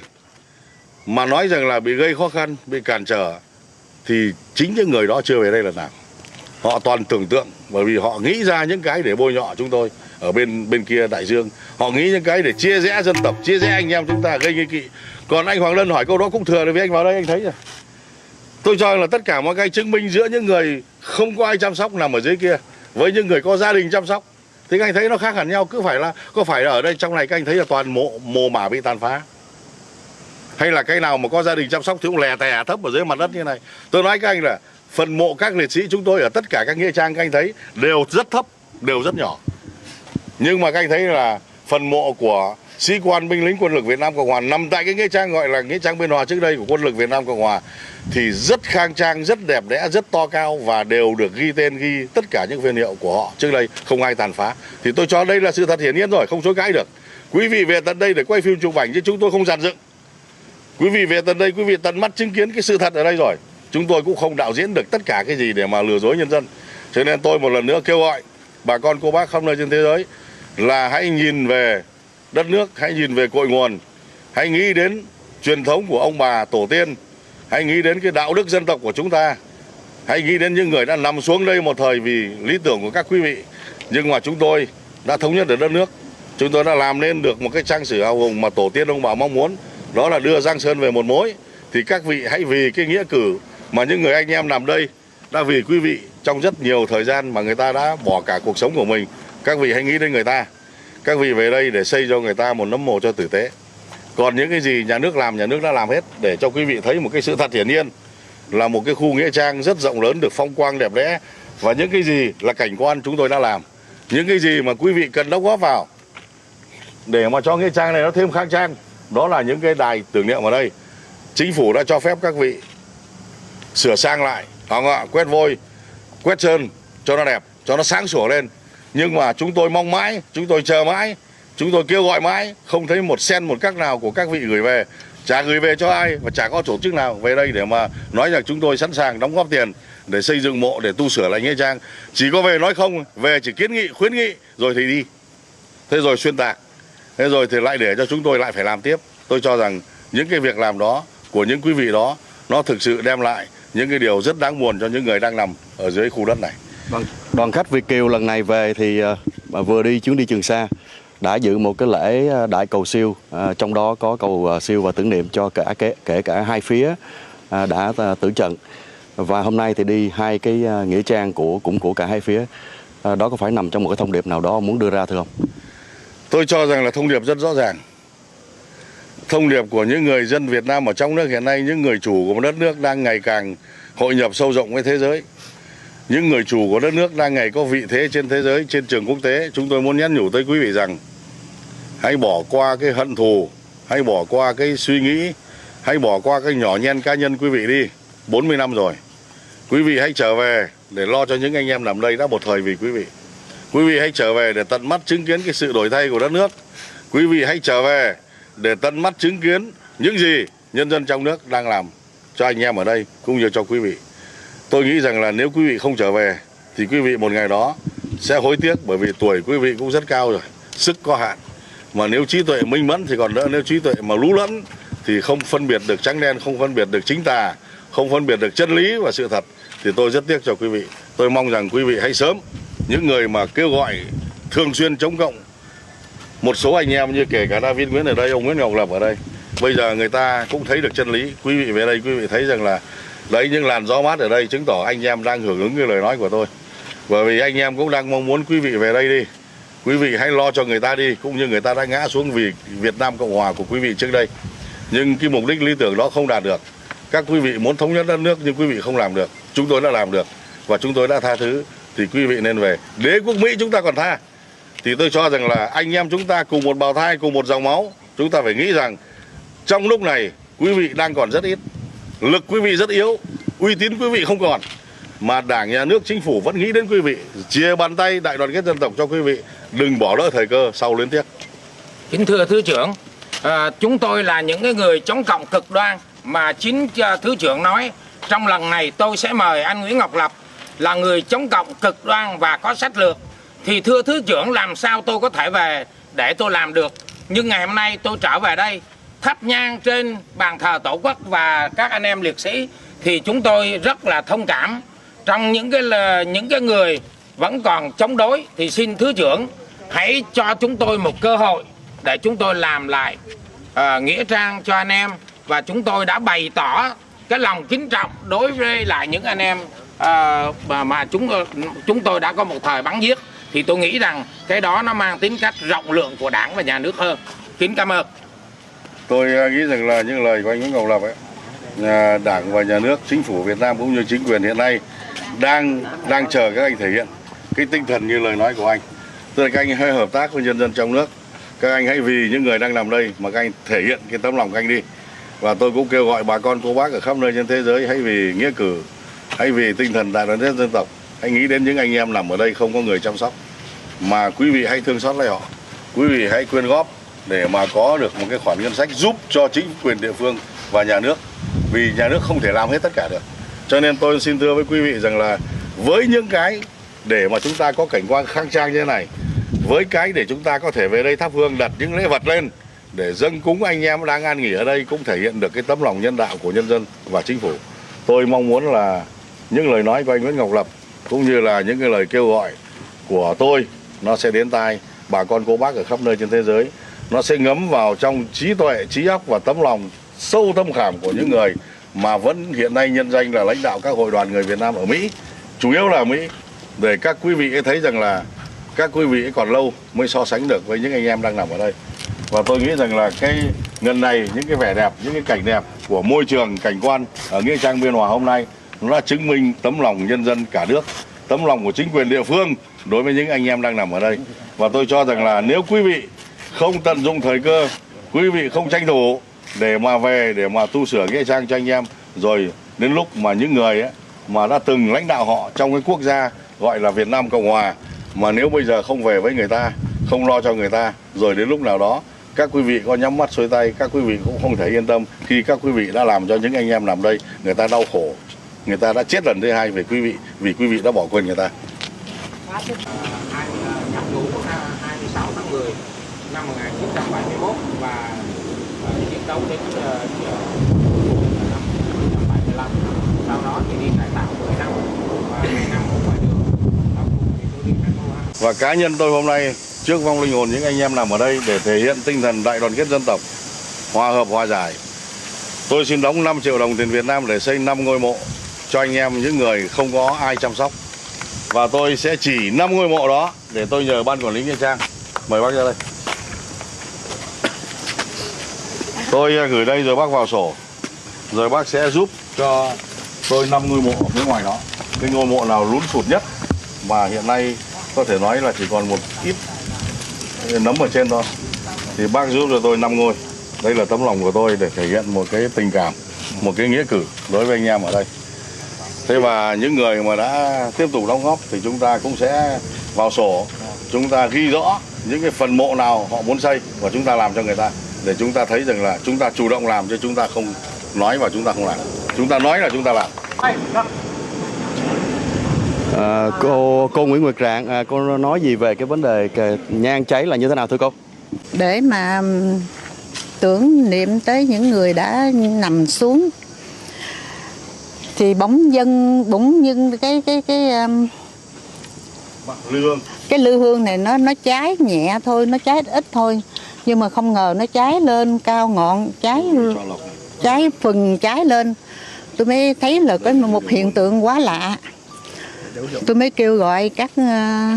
mà nói rằng là bị gây khó khăn, bị cản trở, thì chính những người đó chưa về đây lần nào. Họ toàn tưởng tượng, bởi vì họ nghĩ ra những cái để bôi nhọ chúng tôi ở bên bên kia đại dương. Họ nghĩ những cái để chia rẽ dân tộc, chia rẽ anh em chúng ta, gây nghi kỵ. Còn anh Hoàng Lân hỏi câu đó cũng thừa, với anh vào đây anh thấy rồi. Tôi cho rằng là tất cả mọi cái chứng minh giữa những người không có ai chăm sóc nằm ở dưới kia với những người có gia đình chăm sóc thì các anh thấy nó khác hẳn nhau. Cứ phải là có phải là ở đây trong này các anh thấy là toàn mộ mồ mả bị tàn phá, hay là cái nào mà có gia đình chăm sóc thì cũng lè tè thấp ở dưới mặt đất như này. Tôi nói các anh là phần mộ các liệt sĩ chúng tôi ở tất cả các nghĩa trang các anh thấy đều rất thấp, đều rất nhỏ. Nhưng mà các anh thấy là phần mộ của sĩ quan binh lính quân lực Việt Nam Cộng Hòa nằm tại cái nghĩa trang gọi là nghĩa trang Biên Hòa trước đây của quân lực Việt Nam Cộng Hòa thì rất khang trang, rất đẹp đẽ, rất to cao, và đều được ghi tên, ghi tất cả những phiên hiệu của họ trước đây, không ai tàn phá. Thì tôi cho đây là sự thật hiển nhiên rồi, không chối cãi được. Quý vị về tận đây để quay phim chụp ảnh chứ chúng tôi không dàn dựng. Quý vị về tận đây, quý vị tận mắt chứng kiến cái sự thật ở đây rồi. Chúng tôi cũng không đạo diễn được tất cả cái gì để mà lừa dối nhân dân. Cho nên tôi một lần nữa kêu gọi bà con cô bác khắp nơi trên thế giới là hãy nhìn về đất nước, hãy nhìn về cội nguồn, hãy nghĩ đến truyền thống của ông bà tổ tiên, hãy nghĩ đến cái đạo đức dân tộc của chúng ta, hãy nghĩ đến những người đã nằm xuống đây một thời vì lý tưởng của các quý vị. Nhưng mà chúng tôi đã thống nhất được đất nước, chúng tôi đã làm nên được một cái trang sử hào hùng mà tổ tiên ông bà mong muốn, đó là đưa Giang Sơn về một mối. Thì các vị hãy vì cái nghĩa cử mà những người anh em nằm đây đã vì quý vị trong rất nhiều thời gian mà người ta đã bỏ cả cuộc sống của mình, các vị hãy nghĩ đến người ta. Các vị về đây để xây cho người ta một nấm mồ cho tử tế. Còn những cái gì nhà nước làm, nhà nước đã làm hết, để cho quý vị thấy một cái sự thật hiển nhiên là một cái khu nghĩa trang rất rộng lớn, được phong quang đẹp đẽ. Và những cái gì là cảnh quan chúng tôi đã làm, những cái gì mà quý vị cần đóng góp vào để mà cho nghĩa trang này nó thêm khang trang, đó là những cái đài tưởng niệm ở đây. Chính phủ đã cho phép các vị sửa sang lại, không ạ, quét vôi, quét sơn cho nó đẹp, cho nó sáng sủa lên. Nhưng mà chúng tôi mong mãi, chúng tôi chờ mãi, chúng tôi kêu gọi mãi, không thấy một sen một các nào của các vị gửi về. Chả gửi về cho ai, và chả có tổ chức nào về đây để mà nói rằng chúng tôi sẵn sàng đóng góp tiền để xây dựng mộ, để tu sửa lại nghĩa trang. Chỉ có về nói không, về chỉ kiến nghị, khuyến nghị, rồi thì đi. Thế rồi xuyên tạc, thế rồi thì lại để cho chúng tôi lại phải làm tiếp. Tôi cho rằng những cái việc làm đó của những quý vị đó, nó thực sự đem lại những cái điều rất đáng buồn cho những người đang nằm ở dưới khu đất này. Vâng. Đoàn khách Việt kiều lần này về thì uh, vừa đi chuyến đi Trường Sa đã dự một cái lễ đại cầu siêu, uh, trong đó có cầu uh, siêu và tưởng niệm cho cả kể, kể cả hai phía uh, đã uh, tử trận. Và hôm nay thì đi hai cái uh, nghĩa trang của cũng của cả hai phía. Uh, đó có phải nằm trong một cái thông điệp nào đó muốn đưa ra thưa ông? Tôi cho rằng là thông điệp rất rõ ràng. Thông điệp của những người dân Việt Nam ở trong nước hiện nay, những người chủ của một đất nước đang ngày càng hội nhập sâu rộng với thế giới, những người chủ của đất nước đang ngày có vị thế trên thế giới, trên trường quốc tế. Chúng tôi muốn nhắn nhủ tới quý vị rằng hãy bỏ qua cái hận thù, hãy bỏ qua cái suy nghĩ, hãy bỏ qua cái nhỏ nhen cá nhân quý vị đi. bốn mươi năm rồi, quý vị hãy trở về để lo cho những anh em nằm đây đã một thời vì quý vị. Quý vị hãy trở về để tận mắt chứng kiến cái sự đổi thay của đất nước. Quý vị hãy trở về để tận mắt chứng kiến những gì nhân dân trong nước đang làm cho anh em ở đây cũng như cho quý vị. Tôi nghĩ rằng là nếu quý vị không trở về thì quý vị một ngày đó sẽ hối tiếc, bởi vì tuổi quý vị cũng rất cao rồi, sức có hạn. Mà nếu trí tuệ minh mẫn thì còn đỡ, nếu trí tuệ mà lú lẫn thì không phân biệt được trắng đen, không phân biệt được chính tà, không phân biệt được chân lý và sự thật, thì tôi rất tiếc cho quý vị. Tôi mong rằng quý vị hãy sớm, những người mà kêu gọi thường xuyên chống cộng, một số anh em như kể cả David Nguyễn ở đây, ông Nguyễn Ngọc Lập ở đây, bây giờ người ta cũng thấy được chân lý. Quý vị về đây quý vị thấy rằng là đấy, những làn gió mát ở đây chứng tỏ anh em đang hưởng ứng cái lời nói của tôi. Bởi vì anh em cũng đang mong muốn quý vị về đây đi. Quý vị hãy lo cho người ta đi, cũng như người ta đã ngã xuống vì Việt Nam Cộng Hòa của quý vị trước đây. Nhưng cái mục đích lý tưởng đó không đạt được. Các quý vị muốn thống nhất đất nước nhưng quý vị không làm được. Chúng tôi đã làm được. và chúng tôi đã tha thứ, thì quý vị nên về. Đế quốc Mỹ chúng ta còn tha, thì tôi cho rằng là anh em chúng ta cùng một bào thai, cùng một dòng máu, chúng ta phải nghĩ rằng trong lúc này quý vị đang còn rất ít, lực quý vị rất yếu, uy tín quý vị không còn, mà Đảng, Nhà nước, Chính phủ vẫn nghĩ đến quý vị, chia bàn tay đại đoàn kết dân tộc cho quý vị, đừng bỏ lỡ thời cơ sau luyến tiếc. Kính thưa Thứ trưởng, à, chúng tôi là những cái người chống cộng cực đoan mà chính Thứ trưởng nói trong lần này tôi sẽ mời anh Nguyễn Ngọc Lập là người chống cộng cực đoan và có sách lược. Thì thưa Thứ trưởng, làm sao tôi có thể về để tôi làm được? Nhưng ngày hôm nay tôi trở về đây thắp nhang trên bàn thờ Tổ quốc và các anh em liệt sĩ, thì chúng tôi rất là thông cảm. Trong những cái những cái người vẫn còn chống đối thì xin Thứ trưởng hãy cho chúng tôi một cơ hội để chúng tôi làm lại uh, nghĩa trang cho anh em, và chúng tôi đã bày tỏ cái lòng kính trọng đối với lại những anh em uh, mà, mà chúng chúng tôi đã có một thời bắn giết. Thì tôi nghĩ rằng cái đó nó mang tính cách rộng lượng của Đảng và Nhà nước hơn. Kính cảm ơn. Tôi nghĩ rằng là những lời của anh Nguyễn Ngọc Lập ấy, Đảng và Nhà nước, Chính phủ Việt Nam cũng như chính quyền hiện nay đang đang chờ các anh thể hiện cái tinh thần như lời nói của anh. Tức là các anh hãy hợp tác với nhân dân trong nước, các anh hãy vì những người đang nằm đây mà các anh thể hiện cái tấm lòng của anh đi. Và tôi cũng kêu gọi bà con cô bác ở khắp nơi trên thế giới hãy vì nghĩa cử, hãy vì tinh thần đại đoàn kết dân tộc, hãy nghĩ đến những anh em nằm ở đây không có người chăm sóc, mà quý vị hãy thương xót lấy họ, quý vị hãy quyên góp để mà có được một cái khoản ngân sách giúp cho chính quyền địa phương và nhà nước, vì nhà nước không thể làm hết tất cả được. Cho nên tôi xin thưa với quý vị rằng là với những cái để mà chúng ta có cảnh quan khang trang như thế này, với cái để chúng ta có thể về đây thắp hương, đặt những lễ vật lên để dâng cúng anh em đang an nghỉ ở đây, cũng thể hiện được cái tấm lòng nhân đạo của nhân dân và chính phủ. Tôi mong muốn là những lời nói của anh Nguyễn Ngọc Lập cũng như là những cái lời kêu gọi của tôi nó sẽ đến tai bà con cô bác ở khắp nơi trên thế giới, nó sẽ ngấm vào trong trí tuệ, trí óc và tấm lòng sâu thâm khảm của những người mà vẫn hiện nay nhân danh là lãnh đạo các hội đoàn người Việt Nam ở Mỹ, chủ yếu là ở Mỹ, để các quý vị thấy rằng là các quý vị còn lâu mới so sánh được với những anh em đang nằm ở đây. Và tôi nghĩ rằng là cái ngần này, những cái vẻ đẹp, những cái cảnh đẹp của môi trường cảnh quan ở nghĩa trang Biên Hòa hôm nay, nó đã chứng minh tấm lòng nhân dân cả nước, tấm lòng của chính quyền địa phương đối với những anh em đang nằm ở đây. Và tôi cho rằng là nếu quý vị không tận dụng thời cơ, quý vị không tranh thủ để mà về để mà tu sửa nghĩa trang cho anh em, rồi đến lúc mà những người ấy, mà đã từng lãnh đạo họ trong cái quốc gia gọi là Việt Nam Cộng Hòa, mà nếu bây giờ không về với người ta, không lo cho người ta, rồi đến lúc nào đó các quý vị có nhắm mắt xuôi tay, các quý vị cũng không thể yên tâm khi các quý vị đã làm cho những anh em nằm đây người ta đau khổ, người ta đã chết lần thứ hai về quý vị vì quý vị đã bỏ quên người ta. hai mươi sáu tháng mười năm một nghìn chín trăm bảy mươi mốt và chiến đấu đến năm một nghìn chín trăm bảy mươi lăm. Sau đó thì đi cải tạo mười năm và hai năm ở ngoài đường. Và cá nhân tôi hôm nay trước vong linh hồn những anh em nằm ở đây để thể hiện tinh thần đại đoàn kết dân tộc, hòa hợp hòa giải, tôi xin đóng năm triệu đồng tiền Việt Nam để xây năm ngôi mộ cho anh em những người không có ai chăm sóc. Và tôi sẽ chỉ năm ngôi mộ đó để tôi nhờ ban quản lý nghĩa trang. Mời bác ra đây. Tôi gửi đây rồi bác vào sổ, rồi bác sẽ giúp cho tôi năm ngôi mộ ở phía ngoài đó. Cái ngôi mộ nào lún sụt nhất mà hiện nay có thể nói là chỉ còn một ít nấm ở trên thôi, thì bác giúp cho tôi năm ngôi. Đây là tấm lòng của tôi để thể hiện một cái tình cảm, một cái nghĩa cử đối với anh em ở đây. Thế và những người mà đã tiếp tục đóng góp thì chúng ta cũng sẽ vào sổ, chúng ta ghi rõ những cái phần mộ nào họ muốn xây và chúng ta làm cho người ta, để chúng ta thấy rằng là chúng ta chủ động làm chứ chúng ta không nói và chúng ta không làm. Chúng ta nói là chúng ta làm. À, cô cô Nguyễn Nguyệt Rạng, à, cô nói gì về cái vấn đề cái nhang cháy là như thế nào thưa cô? Để mà tưởng niệm tới những người đã nằm xuống thì bỗng dưng bỗng dưng cái cái cái um, lư hương cái lư hương này nó nó cháy nhẹ thôi, nó cháy ít thôi, nhưng mà không ngờ nó cháy lên cao ngọn, cháy cháy phừng cháy lên. Tôi mới thấy là có một hiện tượng quá lạ. Tôi mới kêu gọi các uh,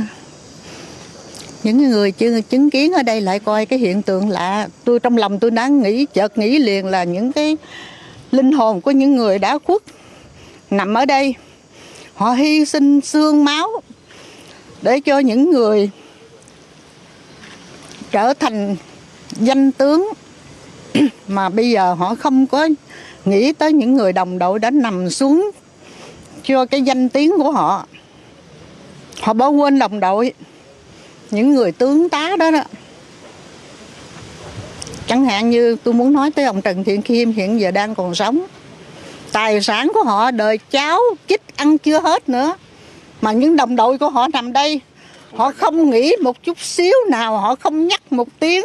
những người chứng, chứng kiến ở đây lại coi cái hiện tượng lạ. Tôi trong lòng tôi đã nghĩ, chợt nghĩ liền là những cái linh hồn của những người đã khuất nằm ở đây, họ hy sinh xương máu để cho những người trở thành danh tướng, mà bây giờ họ không có nghĩ tới những người đồng đội đã nằm xuống cho cái danh tiếng của họ. Họ bỏ quên đồng đội, những người tướng tá đó đó. Chẳng hạn như tôi muốn nói tới ông Trần Thiện Khiêm hiện giờ đang còn sống. Tài sản của họ đời cháu chích ăn chưa hết nữa. Mà những đồng đội của họ nằm đây, họ không nghĩ một chút xíu nào, họ không nhắc một tiếng.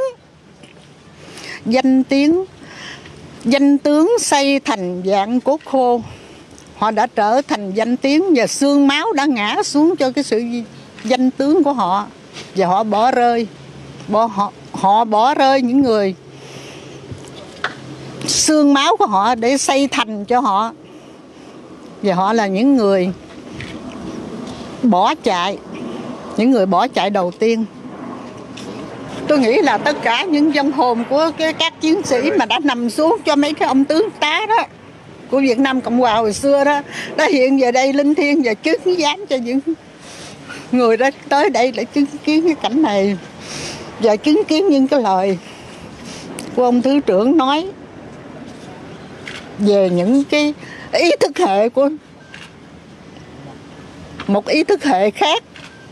Danh tiếng, danh tướng xây thành dạng cốt khô. Họ đã trở thành danh tiếng và xương máu đã ngã xuống cho cái sự danh tướng của họ. Và họ bỏ rơi, bỏ, họ, họ bỏ rơi những người xương máu của họ để xây thành cho họ. Và họ là những người bỏ chạy, những người bỏ chạy đầu tiên. Tôi nghĩ là tất cả những vong hồn của cái, các chiến sĩ mà đã nằm xuống cho mấy cái ông tướng tá đó của Việt Nam Cộng Hòa hồi xưa đó, đã hiện về đây linh thiêng và chứng giám cho những người đó tới đây để chứng kiến cái cảnh này và chứng kiến những cái lời của ông Thứ trưởng nói về những cái ý thức hệ của một ý thức hệ khác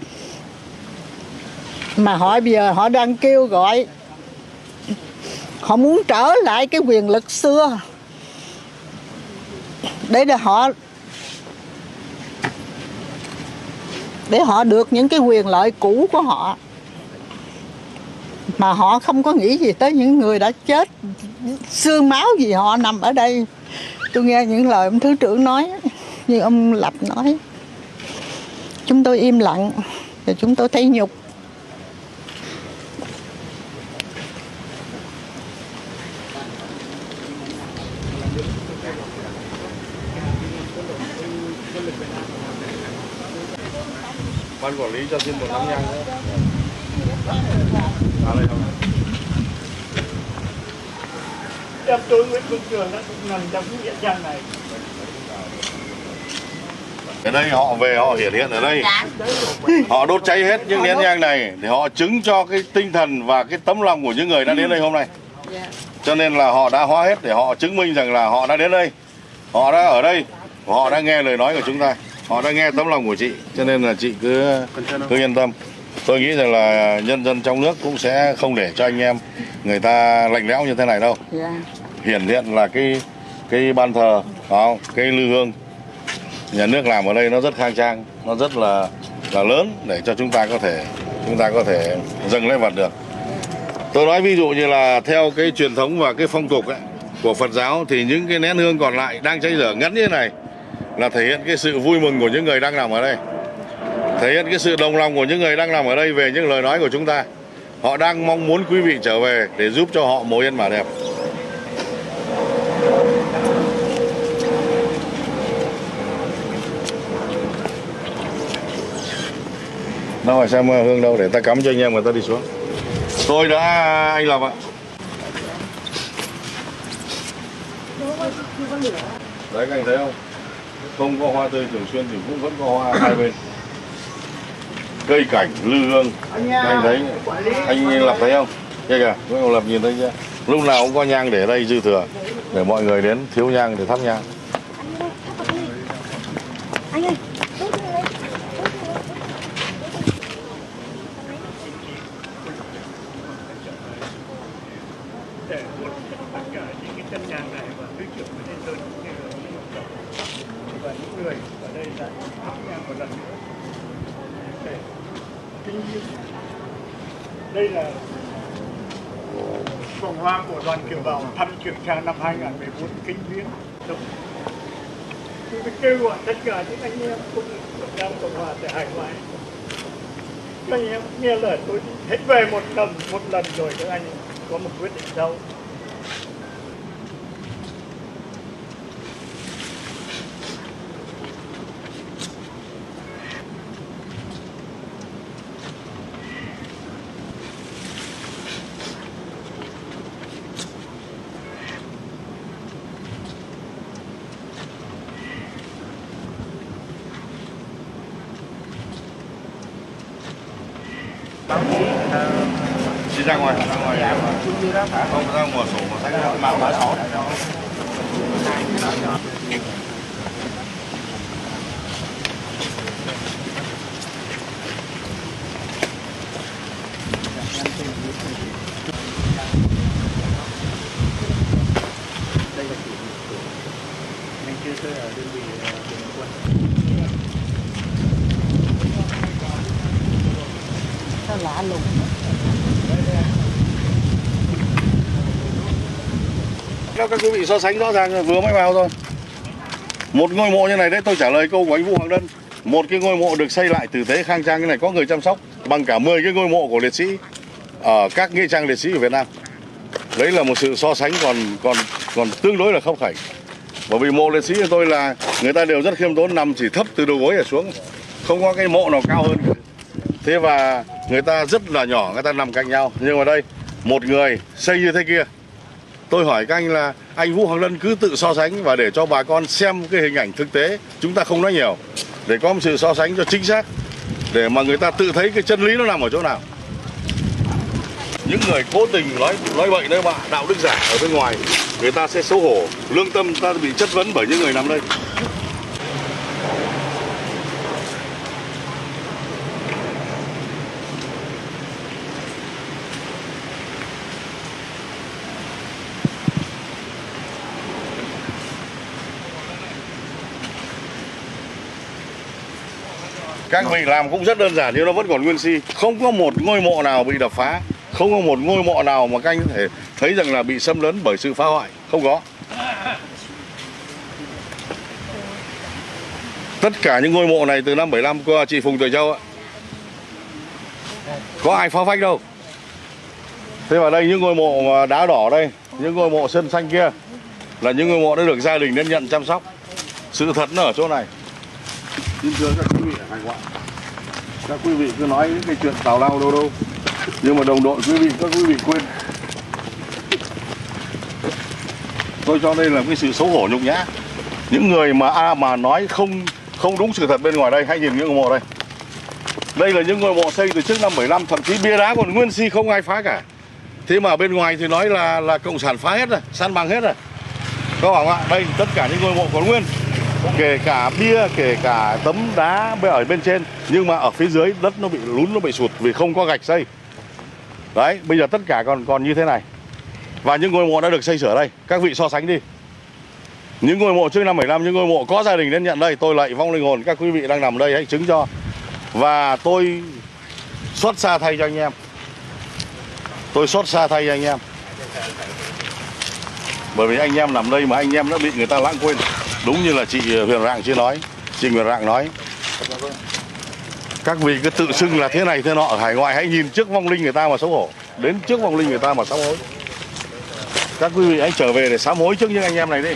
mà họ bây giờ họ đang kêu gọi, họ muốn trở lại cái quyền lực xưa để để họ để họ được những cái quyền lợi cũ của họ, mà họ không có nghĩ gì tới những người đã chết, xương máu gì họ nằm ở đây. Tôi nghe những lời ông Thứ trưởng nói, như ông Lập nói, chúng tôi im lặng và chúng tôi thấy nhục. Ban quản lý cho xin một nắm nhang nữa. À, đây không? Em tôi Nguyễn Công Trường đã nằm trong cái nghĩa trang này. Ở đây họ về họ hiện hiện ở đây, họ đốt cháy hết những nén nhang này để họ chứng cho cái tinh thần và cái tấm lòng của những người đã đến đây hôm nay. Cho nên là họ đã hóa hết để họ chứng minh rằng là họ đã đến đây, họ đã ở đây, họ đã nghe lời nói của chúng ta, họ đã nghe tấm lòng của chị. Cho nên là chị cứ cứ yên tâm. Tôi nghĩ rằng là nhân dân trong nước cũng sẽ không để cho anh em người ta lạnh lẽo như thế này đâu. Hiển hiện là cái cái ban thờ, không? Cái lư hương nhà nước làm ở đây nó rất khang trang, nó rất là là lớn để cho chúng ta có thể chúng ta có thể dâng lễ vật được. Tôi nói ví dụ như là theo cái truyền thống và cái phong tục ấy, của Phật giáo thì những cái nén hương còn lại đang cháy dở ngắn như thế này là thể hiện cái sự vui mừng của những người đang nằm ở đây, thể hiện cái sự đồng lòng của những người đang nằm ở đây về những lời nói của chúng ta. Họ đang mong muốn quý vị trở về để giúp cho họ mồ yên mà đẹp. Đâu phải xem hương đâu để ta cắm cho anh em người ta đi xuống. Tôi đã anh Lập ạ. Đấy các anh thấy không? Không có hoa tươi thường xuyên thì cũng vẫn có hoa hai bên. Cây cảnh, lư hương. Các anh thấy, anh Lập thấy không? Đây kìa, anh Lập nhìn thấy chưa? Lúc nào cũng có nhang để đây dư thừa để mọi người đến thiếu nhang để thắp nhang. Anh ơi, để hút tất cả những cái chân nhang này và Thứ trưởng của nhân dân và những người ở đây đã thắp nhang một lần nữa để kính viếng. Đây là vòng hoa của đoàn kiều bào thăm Trường Sa năm hai nghìn không trăm mười bốn kính viếng. Tôi kêu gọi tất cả những anh em của Việt Nam Cộng Hòa tại hải ngoại, các anh em nghe lời tôi hết về một lần một lần rồi các anh có một quyết định sau. Đi ra ngoài, ra ngoài. Không, ra ngoài sổ mà sách mạng mã sáu. Sao lạ lùng. Các quý vị so sánh rõ ràng vừa mới vào thôi. Một ngôi mộ như này đấy, tôi trả lời câu của anh Vũ Hoàng Đơn. Một cái ngôi mộ được xây lại tử tế khang trang như này, có người chăm sóc bằng cả mười cái ngôi mộ của liệt sĩ ở các nghĩa trang liệt sĩ ở Việt Nam. Đấy là một sự so sánh còn còn còn tương đối là khốc khảnh. Bởi vì mộ liệt sĩ của tôi là người ta đều rất khiêm tốn, nằm chỉ thấp từ đầu gối ở xuống, không có cái mộ nào cao hơn cả. Thế và người ta rất là nhỏ, người ta nằm cạnh nhau. Nhưng mà đây, một người xây như thế kia. Tôi hỏi các anh là anh Vũ Hoàng Lân cứ tự so sánh và để cho bà con xem cái hình ảnh thực tế, chúng ta không nói nhiều, để có một sự so sánh cho chính xác, để mà người ta tự thấy cái chân lý nó nằm ở chỗ nào. Những người cố tình nói nói bậy nói bạ, đạo đức giả ở bên ngoài, người ta sẽ xấu hổ, lương tâm ta bị chất vấn bởi những người nằm đây. Các vị làm cũng rất đơn giản nhưng nó vẫn còn nguyên si. Không có một ngôi mộ nào bị đập phá, không có một ngôi mộ nào mà các anh có thể thấy rằng là bị xâm lấn bởi sự phá hoại. Không có. Tất cả những ngôi mộ này từ năm bảy lăm của chị Phùng Tuệ Châu ạ, có ai phá phách đâu. Thế vào đây những ngôi mộ mà đá đỏ đây, những ngôi mộ sơn xanh kia là những ngôi mộ đã được gia đình đến nhận chăm sóc. Sự thật nó ở chỗ này. Xin thưa các quý vị ở hải ngoại, các quý vị cứ nói những cái chuyện tào lao đâu đâu, nhưng mà đồng đội quý vị, các quý vị quên. Tôi cho đây là cái sự xấu hổ nhục nhã. Những người mà a à, mà nói không không đúng sự thật bên ngoài đây, hãy nhìn những ngôi mộ đây. Đây là những ngôi mộ xây từ trước năm bảy lăm, thậm chí bia đá còn nguyên si không ai phá cả. Thế mà bên ngoài thì nói là là cộng sản phá hết rồi, san bằng hết rồi. Các bạn ạ, đây tất cả những ngôi mộ còn nguyên. Kể cả bia, kể cả tấm đá ở bên trên, nhưng mà ở phía dưới đất nó bị lún, nó bị sụt vì không có gạch xây. Đấy, bây giờ tất cả còn còn như thế này. Và những ngôi mộ đã được xây sửa đây, các vị so sánh đi. Những ngôi mộ trước năm bảy lăm, những ngôi mộ có gia đình đến nhận đây, tôi lạy vong linh hồn các quý vị đang nằm đây hãy chứng cho. Và tôi xót xa thay cho anh em. Tôi xót xa thay cho anh em. Bởi vì anh em nằm đây mà anh em đã bị người ta lãng quên. Đúng như là chị Huyền Rạng chưa nói, chị Huyền Rạng nói. Các vị cứ tự xưng là thế này thế nọ ở hải ngoại, hãy nhìn trước vong linh người ta mà xấu hổ. Đến trước vong linh người ta mà sám hối. Các quý vị hãy trở về để sám hối trước những anh em này đi.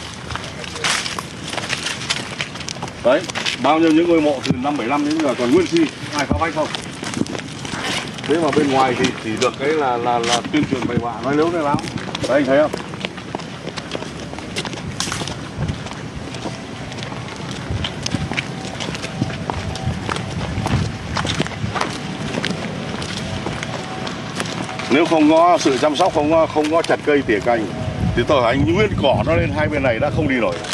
Đấy, bao nhiêu những ngôi mộ từ năm bảy lăm đến giờ còn nguyên si, ai phá phách không? Thế mà bên ngoài thì chỉ được cái là là là tuyên truyền bậy bạ, nói lếu nói láo. Đấy anh thấy không? Nếu không có sự chăm sóc, không có, không có chặt cây tỉa cành thì tôi hỏi anh, nguyên cỏ nó lên hai bên này đã không đi nổi.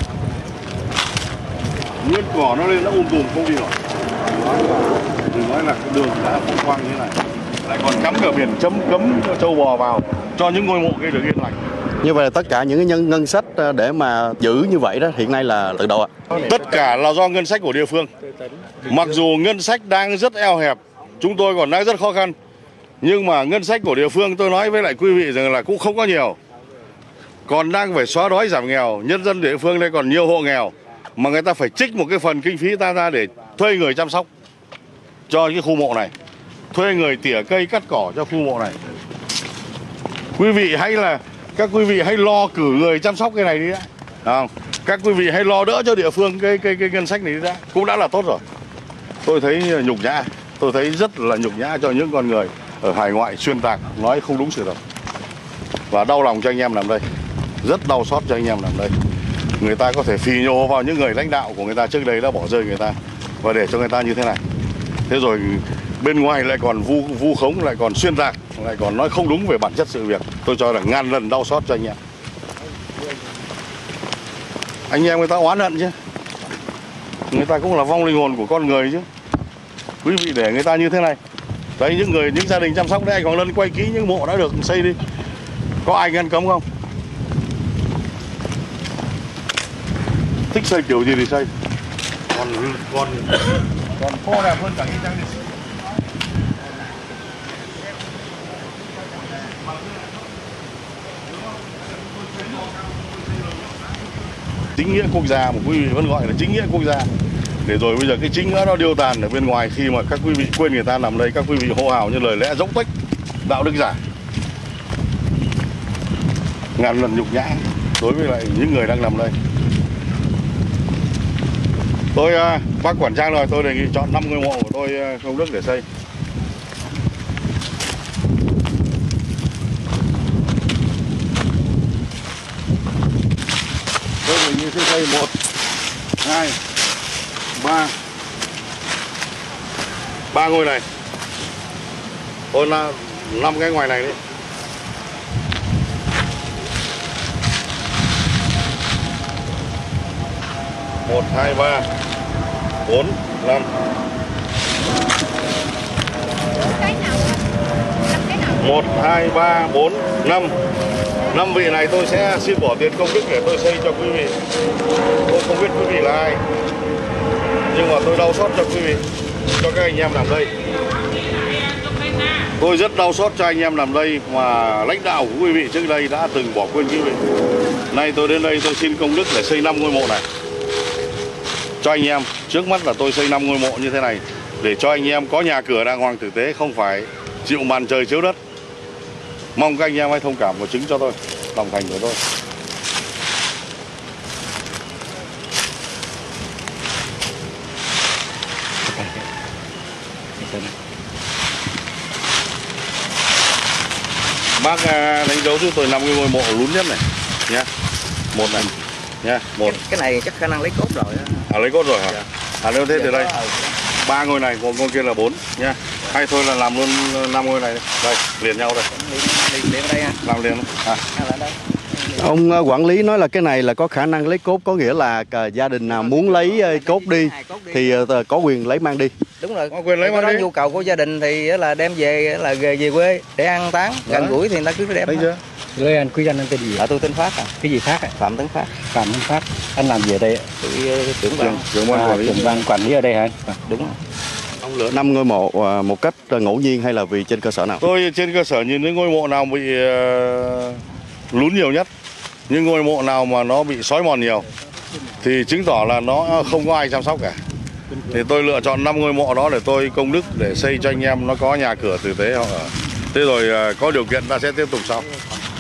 Nguyên cỏ nó lên nó um tùm không đi nổi. Đừng nói là cái đường đã phong quang như thế này, lại còn cắm cả biển chấm cấm cho trâu bò vào, cho những ngôi mộ kia được yên lành. Như vậy là tất cả những cái nhân ngân sách để mà giữ như vậy đó hiện nay là từ đâu ạ? Tất cả là do ngân sách của địa phương. Mặc dù ngân sách đang rất eo hẹp, chúng tôi còn đang rất khó khăn, nhưng mà ngân sách của địa phương tôi nói với lại quý vị rằng là cũng không có nhiều. Còn đang phải xóa đói giảm nghèo, nhân dân địa phương đây còn nhiều hộ nghèo mà người ta phải trích một cái phần kinh phí ta ra để thuê người chăm sóc cho cái khu mộ này, thuê người tỉa cây cắt cỏ cho khu mộ này. Quý vị hãy là các quý vị hãy lo cử người chăm sóc cái này đi đã. Không? Các quý vị hãy lo đỡ cho địa phương cái cái cái ngân sách này đi đã, cũng đã là tốt rồi. Tôi thấy nhục nhã, tôi thấy rất là nhục nhã cho những con người ở hải ngoại xuyên tạc, nói không đúng sự thật. Và đau lòng cho anh em nằm đây, rất đau xót cho anh em nằm đây. Người ta có thể phì nhổ vào những người lãnh đạo của người ta trước đây đã bỏ rơi người ta và để cho người ta như thế này. Thế rồi bên ngoài lại còn vu vu khống, lại còn xuyên tạc, lại còn nói không đúng về bản chất sự việc. Tôi cho là ngàn lần đau xót cho anh em. Anh em người ta oán hận chứ, người ta cũng là vong linh hồn của con người chứ. Quý vị để người ta như thế này. Đấy, những người, những gia đình chăm sóc đấy, anh Hoàng Lân quay kỹ những mộ đã được xây đi. Có ai ngăn cấm không? Thích xây kiểu gì thì xây. Còn còn còn phô đẹp hơn cả nghĩa trang liệt sĩ. Chính nghĩa quốc gia, mà quý vị vẫn gọi là chính nghĩa quốc gia. Để rồi bây giờ cái chính nghĩa nó điêu tàn ở bên ngoài, khi mà các quý vị quên người ta nằm đây, các quý vị hô hào như lời lẽ dốc tuếch, đạo đức giả. Ngàn lần nhục nhã đối với lại những người đang nằm đây. Tôi, bác quản trang rồi, tôi đề nghị chọn năm ngôi mộ của tôi công đức để xây. Tôi đề nghị sẽ xây một, hai, ba, ba ngôi này. Tôi là năm cái ngoài này đi. Một, hai, ba, bốn, năm. Một, hai, ba, bốn, năm. Năm vị này tôi sẽ xin bỏ tiền công đức để tôi xây cho quý vị. Tôi không biết quý vị là ai, nhưng mà tôi đau xót cho quý vị, cho các anh em nằm đây. Tôi rất đau xót cho anh em nằm đây mà lãnh đạo của quý vị trước đây đã từng bỏ quên quý vị. Nay tôi đến đây tôi xin công đức để xây năm ngôi mộ này cho anh em. Trước mắt là tôi xây năm ngôi mộ như thế này để cho anh em có nhà cửa đàng hoàng tử tế, không phải chịu màn trời chiếu đất. Mong các anh em hãy thông cảm và chứng cho tôi lòng thành của tôi. Bác đánh dấu giúp tôi năm cái ngôi mộ lún nhất này nhá. Một này nha, một. Cái, cái này chắc khả năng lấy cốt rồi đó. À, lấy cốt rồi hả? Dạ. À, nếu thế thì đây ba ngôi này, còn ngôi kia là bốn nha. Hay thôi là làm luôn năm ngôi này đây, liền nhau đây. Liền, liền ở đây ha. Làm liền. À. Ông quản lý nói là cái này là có khả năng lấy cốt, có nghĩa là gia đình nào muốn lấy cốt đi thì có quyền lấy mang đi. Đúng rồi. Có quyền lấy mang đó đi. Nhu cầu của gia đình thì là đem về là về, về quê để an táng, gần gũi thì người ta cứ đem. Thấy chưa? Lê anh quý danh anh tên gì? Ở tôi tên Phát à. Cái gì Phát ạ? Phạm Tấn Phát. Phạm Tấn Phát. Anh làm gì ở đây? Tôi trưởng ban. Trưởng ban quản lý. Trưởng ban quản lý ở đây hả? Đúng rồi. Ông lựa năm ngôi mộ một cách ngẫu nhiên hay là vì trên cơ sở nào? Tôi trên cơ sở nhìn thấy ngôi mộ nào bị uh, lún nhiều nhất, nhưng ngôi mộ nào mà nó bị xói mòn nhiều thì chứng tỏ là nó không có ai chăm sóc cả. Thì tôi lựa chọn năm ngôi mộ đó để tôi công đức để xây cho anh em nó có nhà cửa tử tế họ ở. Thế rồi uh, có điều kiện ta sẽ tiếp tục sau.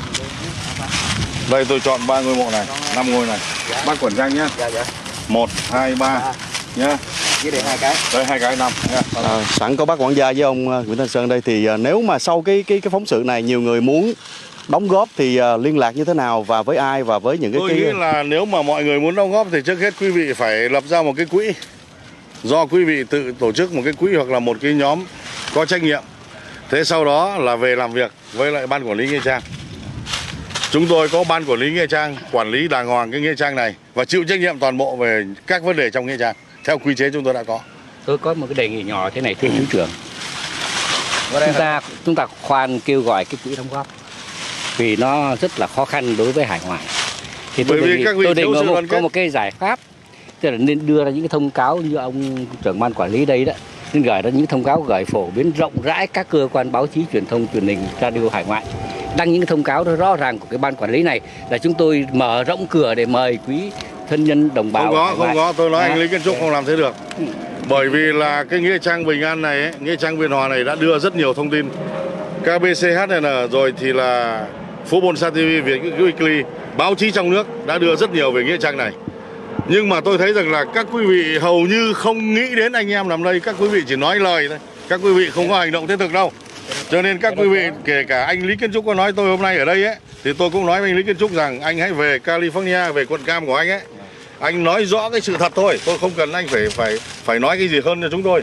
Đây tôi chọn ba ngôi mộ này, năm ngôi này. Dạ. Bác quản trang nhá. Dạ dạ. Một, hai, ba nhá. Với đây hai cái. Đây hai cái năm nha. À, sẵn có bác quản gia với ông Nguyễn Thanh Sơn đây thì nếu mà sau cái cái cái phóng sự này nhiều người muốn đóng góp thì uh, liên lạc như thế nào và với ai và với những cái tôi cái... nghĩ là nếu mà mọi người muốn đóng góp thì trước hết quý vị phải lập ra một cái quỹ, do quý vị tự tổ chức một cái quỹ hoặc là một cái nhóm có trách nhiệm. Thế sau đó là về làm việc với lại ban quản lý nghĩa trang. Chúng tôi có ban quản lý nghĩa trang quản lý đàng hoàng cái nghĩa trang này và chịu trách nhiệm toàn bộ về các vấn đề trong nghĩa trang theo quy chế chúng tôi đã có. Tôi có một cái đề nghị nhỏ thế này thưa chú trưởng. Chúng ta chúng ta khoan kêu gọi cái quỹ đóng góp vì nó rất là khó khăn đối với hải ngoại. Thì tôi Bởi đề vì nghị, các vị tôi đề nghị thiếu sự có, đoàn một, có kết. một cái giải pháp, tức là nên đưa ra những cái thông cáo như ông trưởng ban quản lý đây đó, nên gửi ra những thông cáo gửi phổ biến rộng rãi các cơ quan báo chí truyền thông truyền hình radio hải ngoại, đăng những cái thông cáo đó rõ ràng của cái ban quản lý này là chúng tôi mở rộng cửa để mời quý thân nhân đồng bào. Không có, hải không ngoại. có, tôi nói À. anh Lý Kiến Trúc không làm thế được. Bởi vì là cái nghĩa trang Bình An này, ấy, nghĩa trang Biên Hòa này đã đưa rất nhiều thông tin. ca bê xê hát en rồi thì là Phú Bồn Sa ti vi, Việt Weekly, báo chí trong nước đã đưa rất nhiều về nghĩa trang này. Nhưng mà tôi thấy rằng là các quý vị hầu như không nghĩ đến anh em nằm đây, các quý vị chỉ nói lời thôi. Các quý vị không có hành động thiết thực đâu. Cho nên các quý vị, kể cả anh Lý Kiến Trúc có nói tôi hôm nay ở đây ấy, thì tôi cũng nói với anh Lý Kiến Trúc rằng anh hãy về California, về quận Cam của anh ấy. Anh nói rõ cái sự thật thôi, tôi không cần anh phải phải phải nói cái gì hơn cho chúng tôi.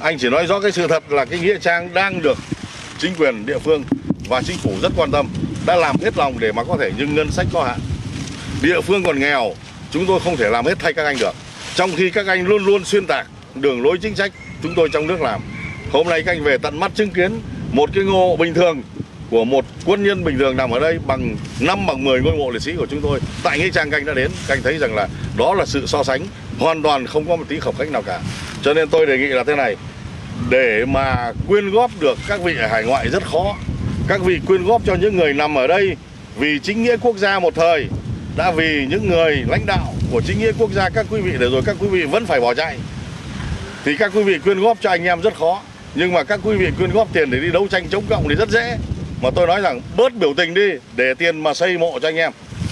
Anh chỉ nói rõ cái sự thật là cái nghĩa trang đang được chính quyền địa phương và chính phủ rất quan tâm, đã làm hết lòng để mà có thể, nhưng ngân sách có hạn. Địa phương còn nghèo, chúng tôi không thể làm hết thay các anh được. Trong khi các anh luôn luôn xuyên tạc đường lối chính sách chúng tôi trong nước làm. Hôm nay các anh về tận mắt chứng kiến một cái ngôi mộ bình thường của một quân nhân bình thường nằm ở đây bằng năm bằng mười ngôi mộ liệt sĩ của chúng tôi. Tại nghĩa trang các anh đã đến, các anh thấy rằng là đó là sự so sánh hoàn toàn không có một tí khập khánh nào cả. Cho nên tôi đề nghị là thế này, để mà quyên góp được các vị ở hải ngoại rất khó. Các vị quyên góp cho những người nằm ở đây vì chính nghĩa quốc gia một thời, đã vì những người lãnh đạo của chính nghĩa quốc gia các quý vị để rồi các quý vị vẫn phải bỏ chạy, thì các quý vị quyên góp cho anh em rất khó. Nhưng mà các quý vị quyên góp tiền để đi đấu tranh chống cộng thì rất dễ. Mà tôi nói rằng bớt biểu tình đi, để tiền mà xây mộ cho anh em.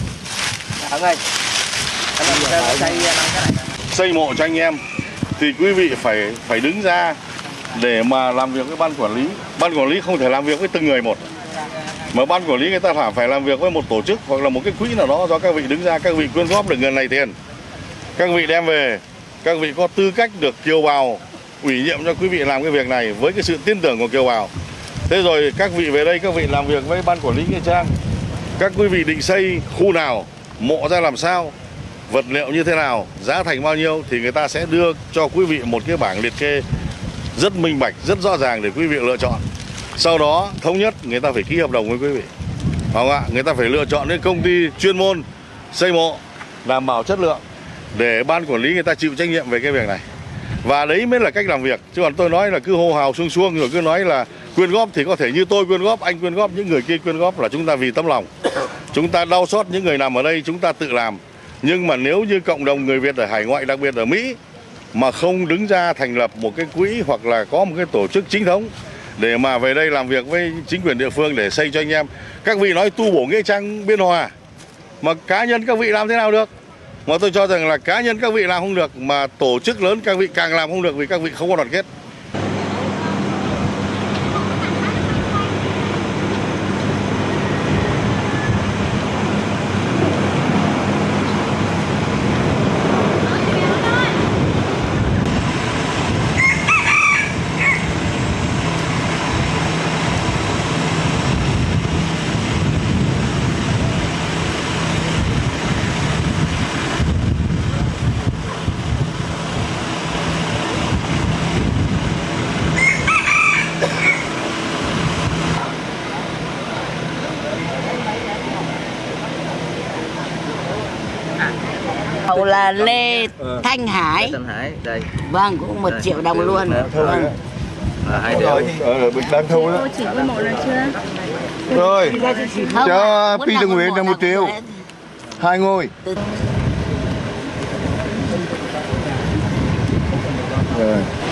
Xây mộ cho anh em thì quý vị phải phải đứng ra để mà làm việc với ban quản lý. Ban quản lý không thể làm việc với từng người một, mà ban quản lý người ta phải phải làm việc với một tổ chức hoặc là một cái quỹ nào đó do các vị đứng ra, các vị quyên góp được ngân này tiền, các vị đem về, các vị có tư cách được kiều bào ủy nhiệm cho quý vị làm cái việc này với cái sự tin tưởng của kiều bào. Thế rồi các vị về đây, các vị làm việc với ban quản lý nghĩa trang, các quý vị định xây khu nào, mộ ra làm sao, vật liệu như thế nào, giá thành bao nhiêu, thì người ta sẽ đưa cho quý vị một cái bảng liệt kê rất minh bạch, rất rõ ràng để quý vị lựa chọn. Sau đó thống nhất người ta phải ký hợp đồng với quý vị, không ạ? Người ta phải lựa chọn những công ty chuyên môn xây mộ đảm bảo chất lượng để ban quản lý người ta chịu trách nhiệm về cái việc này. Và đấy mới là cách làm việc. Chứ còn tôi nói là cứ hô hào xuông xuông rồi cứ nói là quyên góp thì có thể như tôi quyên góp, anh quyên góp, những người kia quyên góp là chúng ta vì tấm lòng. Chúng ta đau xót những người nằm ở đây, chúng ta tự làm. Nhưng mà nếu như cộng đồng người Việt ở hải ngoại, đặc biệt ở Mỹ, mà không đứng ra thành lập một cái quỹ hoặc là có một cái tổ chức chính thống để mà về đây làm việc với chính quyền địa phương để xây cho anh em. Các vị nói tu bổ nghĩa trang Biên Hòa, mà cá nhân các vị làm thế nào được? Mà tôi cho rằng là cá nhân các vị làm không được, mà tổ chức lớn các vị càng làm không được vì các vị không có đoàn kết. Cậu là Lê Thanh Hải. Thanh Hải đây. Vâng, cũng một đây. triệu đồng luôn. Vâng. À, hai điều. Ờ, mình đang thu đó. Cô chỉ với mộ là chưa? Rồi, cho Pi Đồng Nguyễn là một triệu. Hai ngôi. Rồi.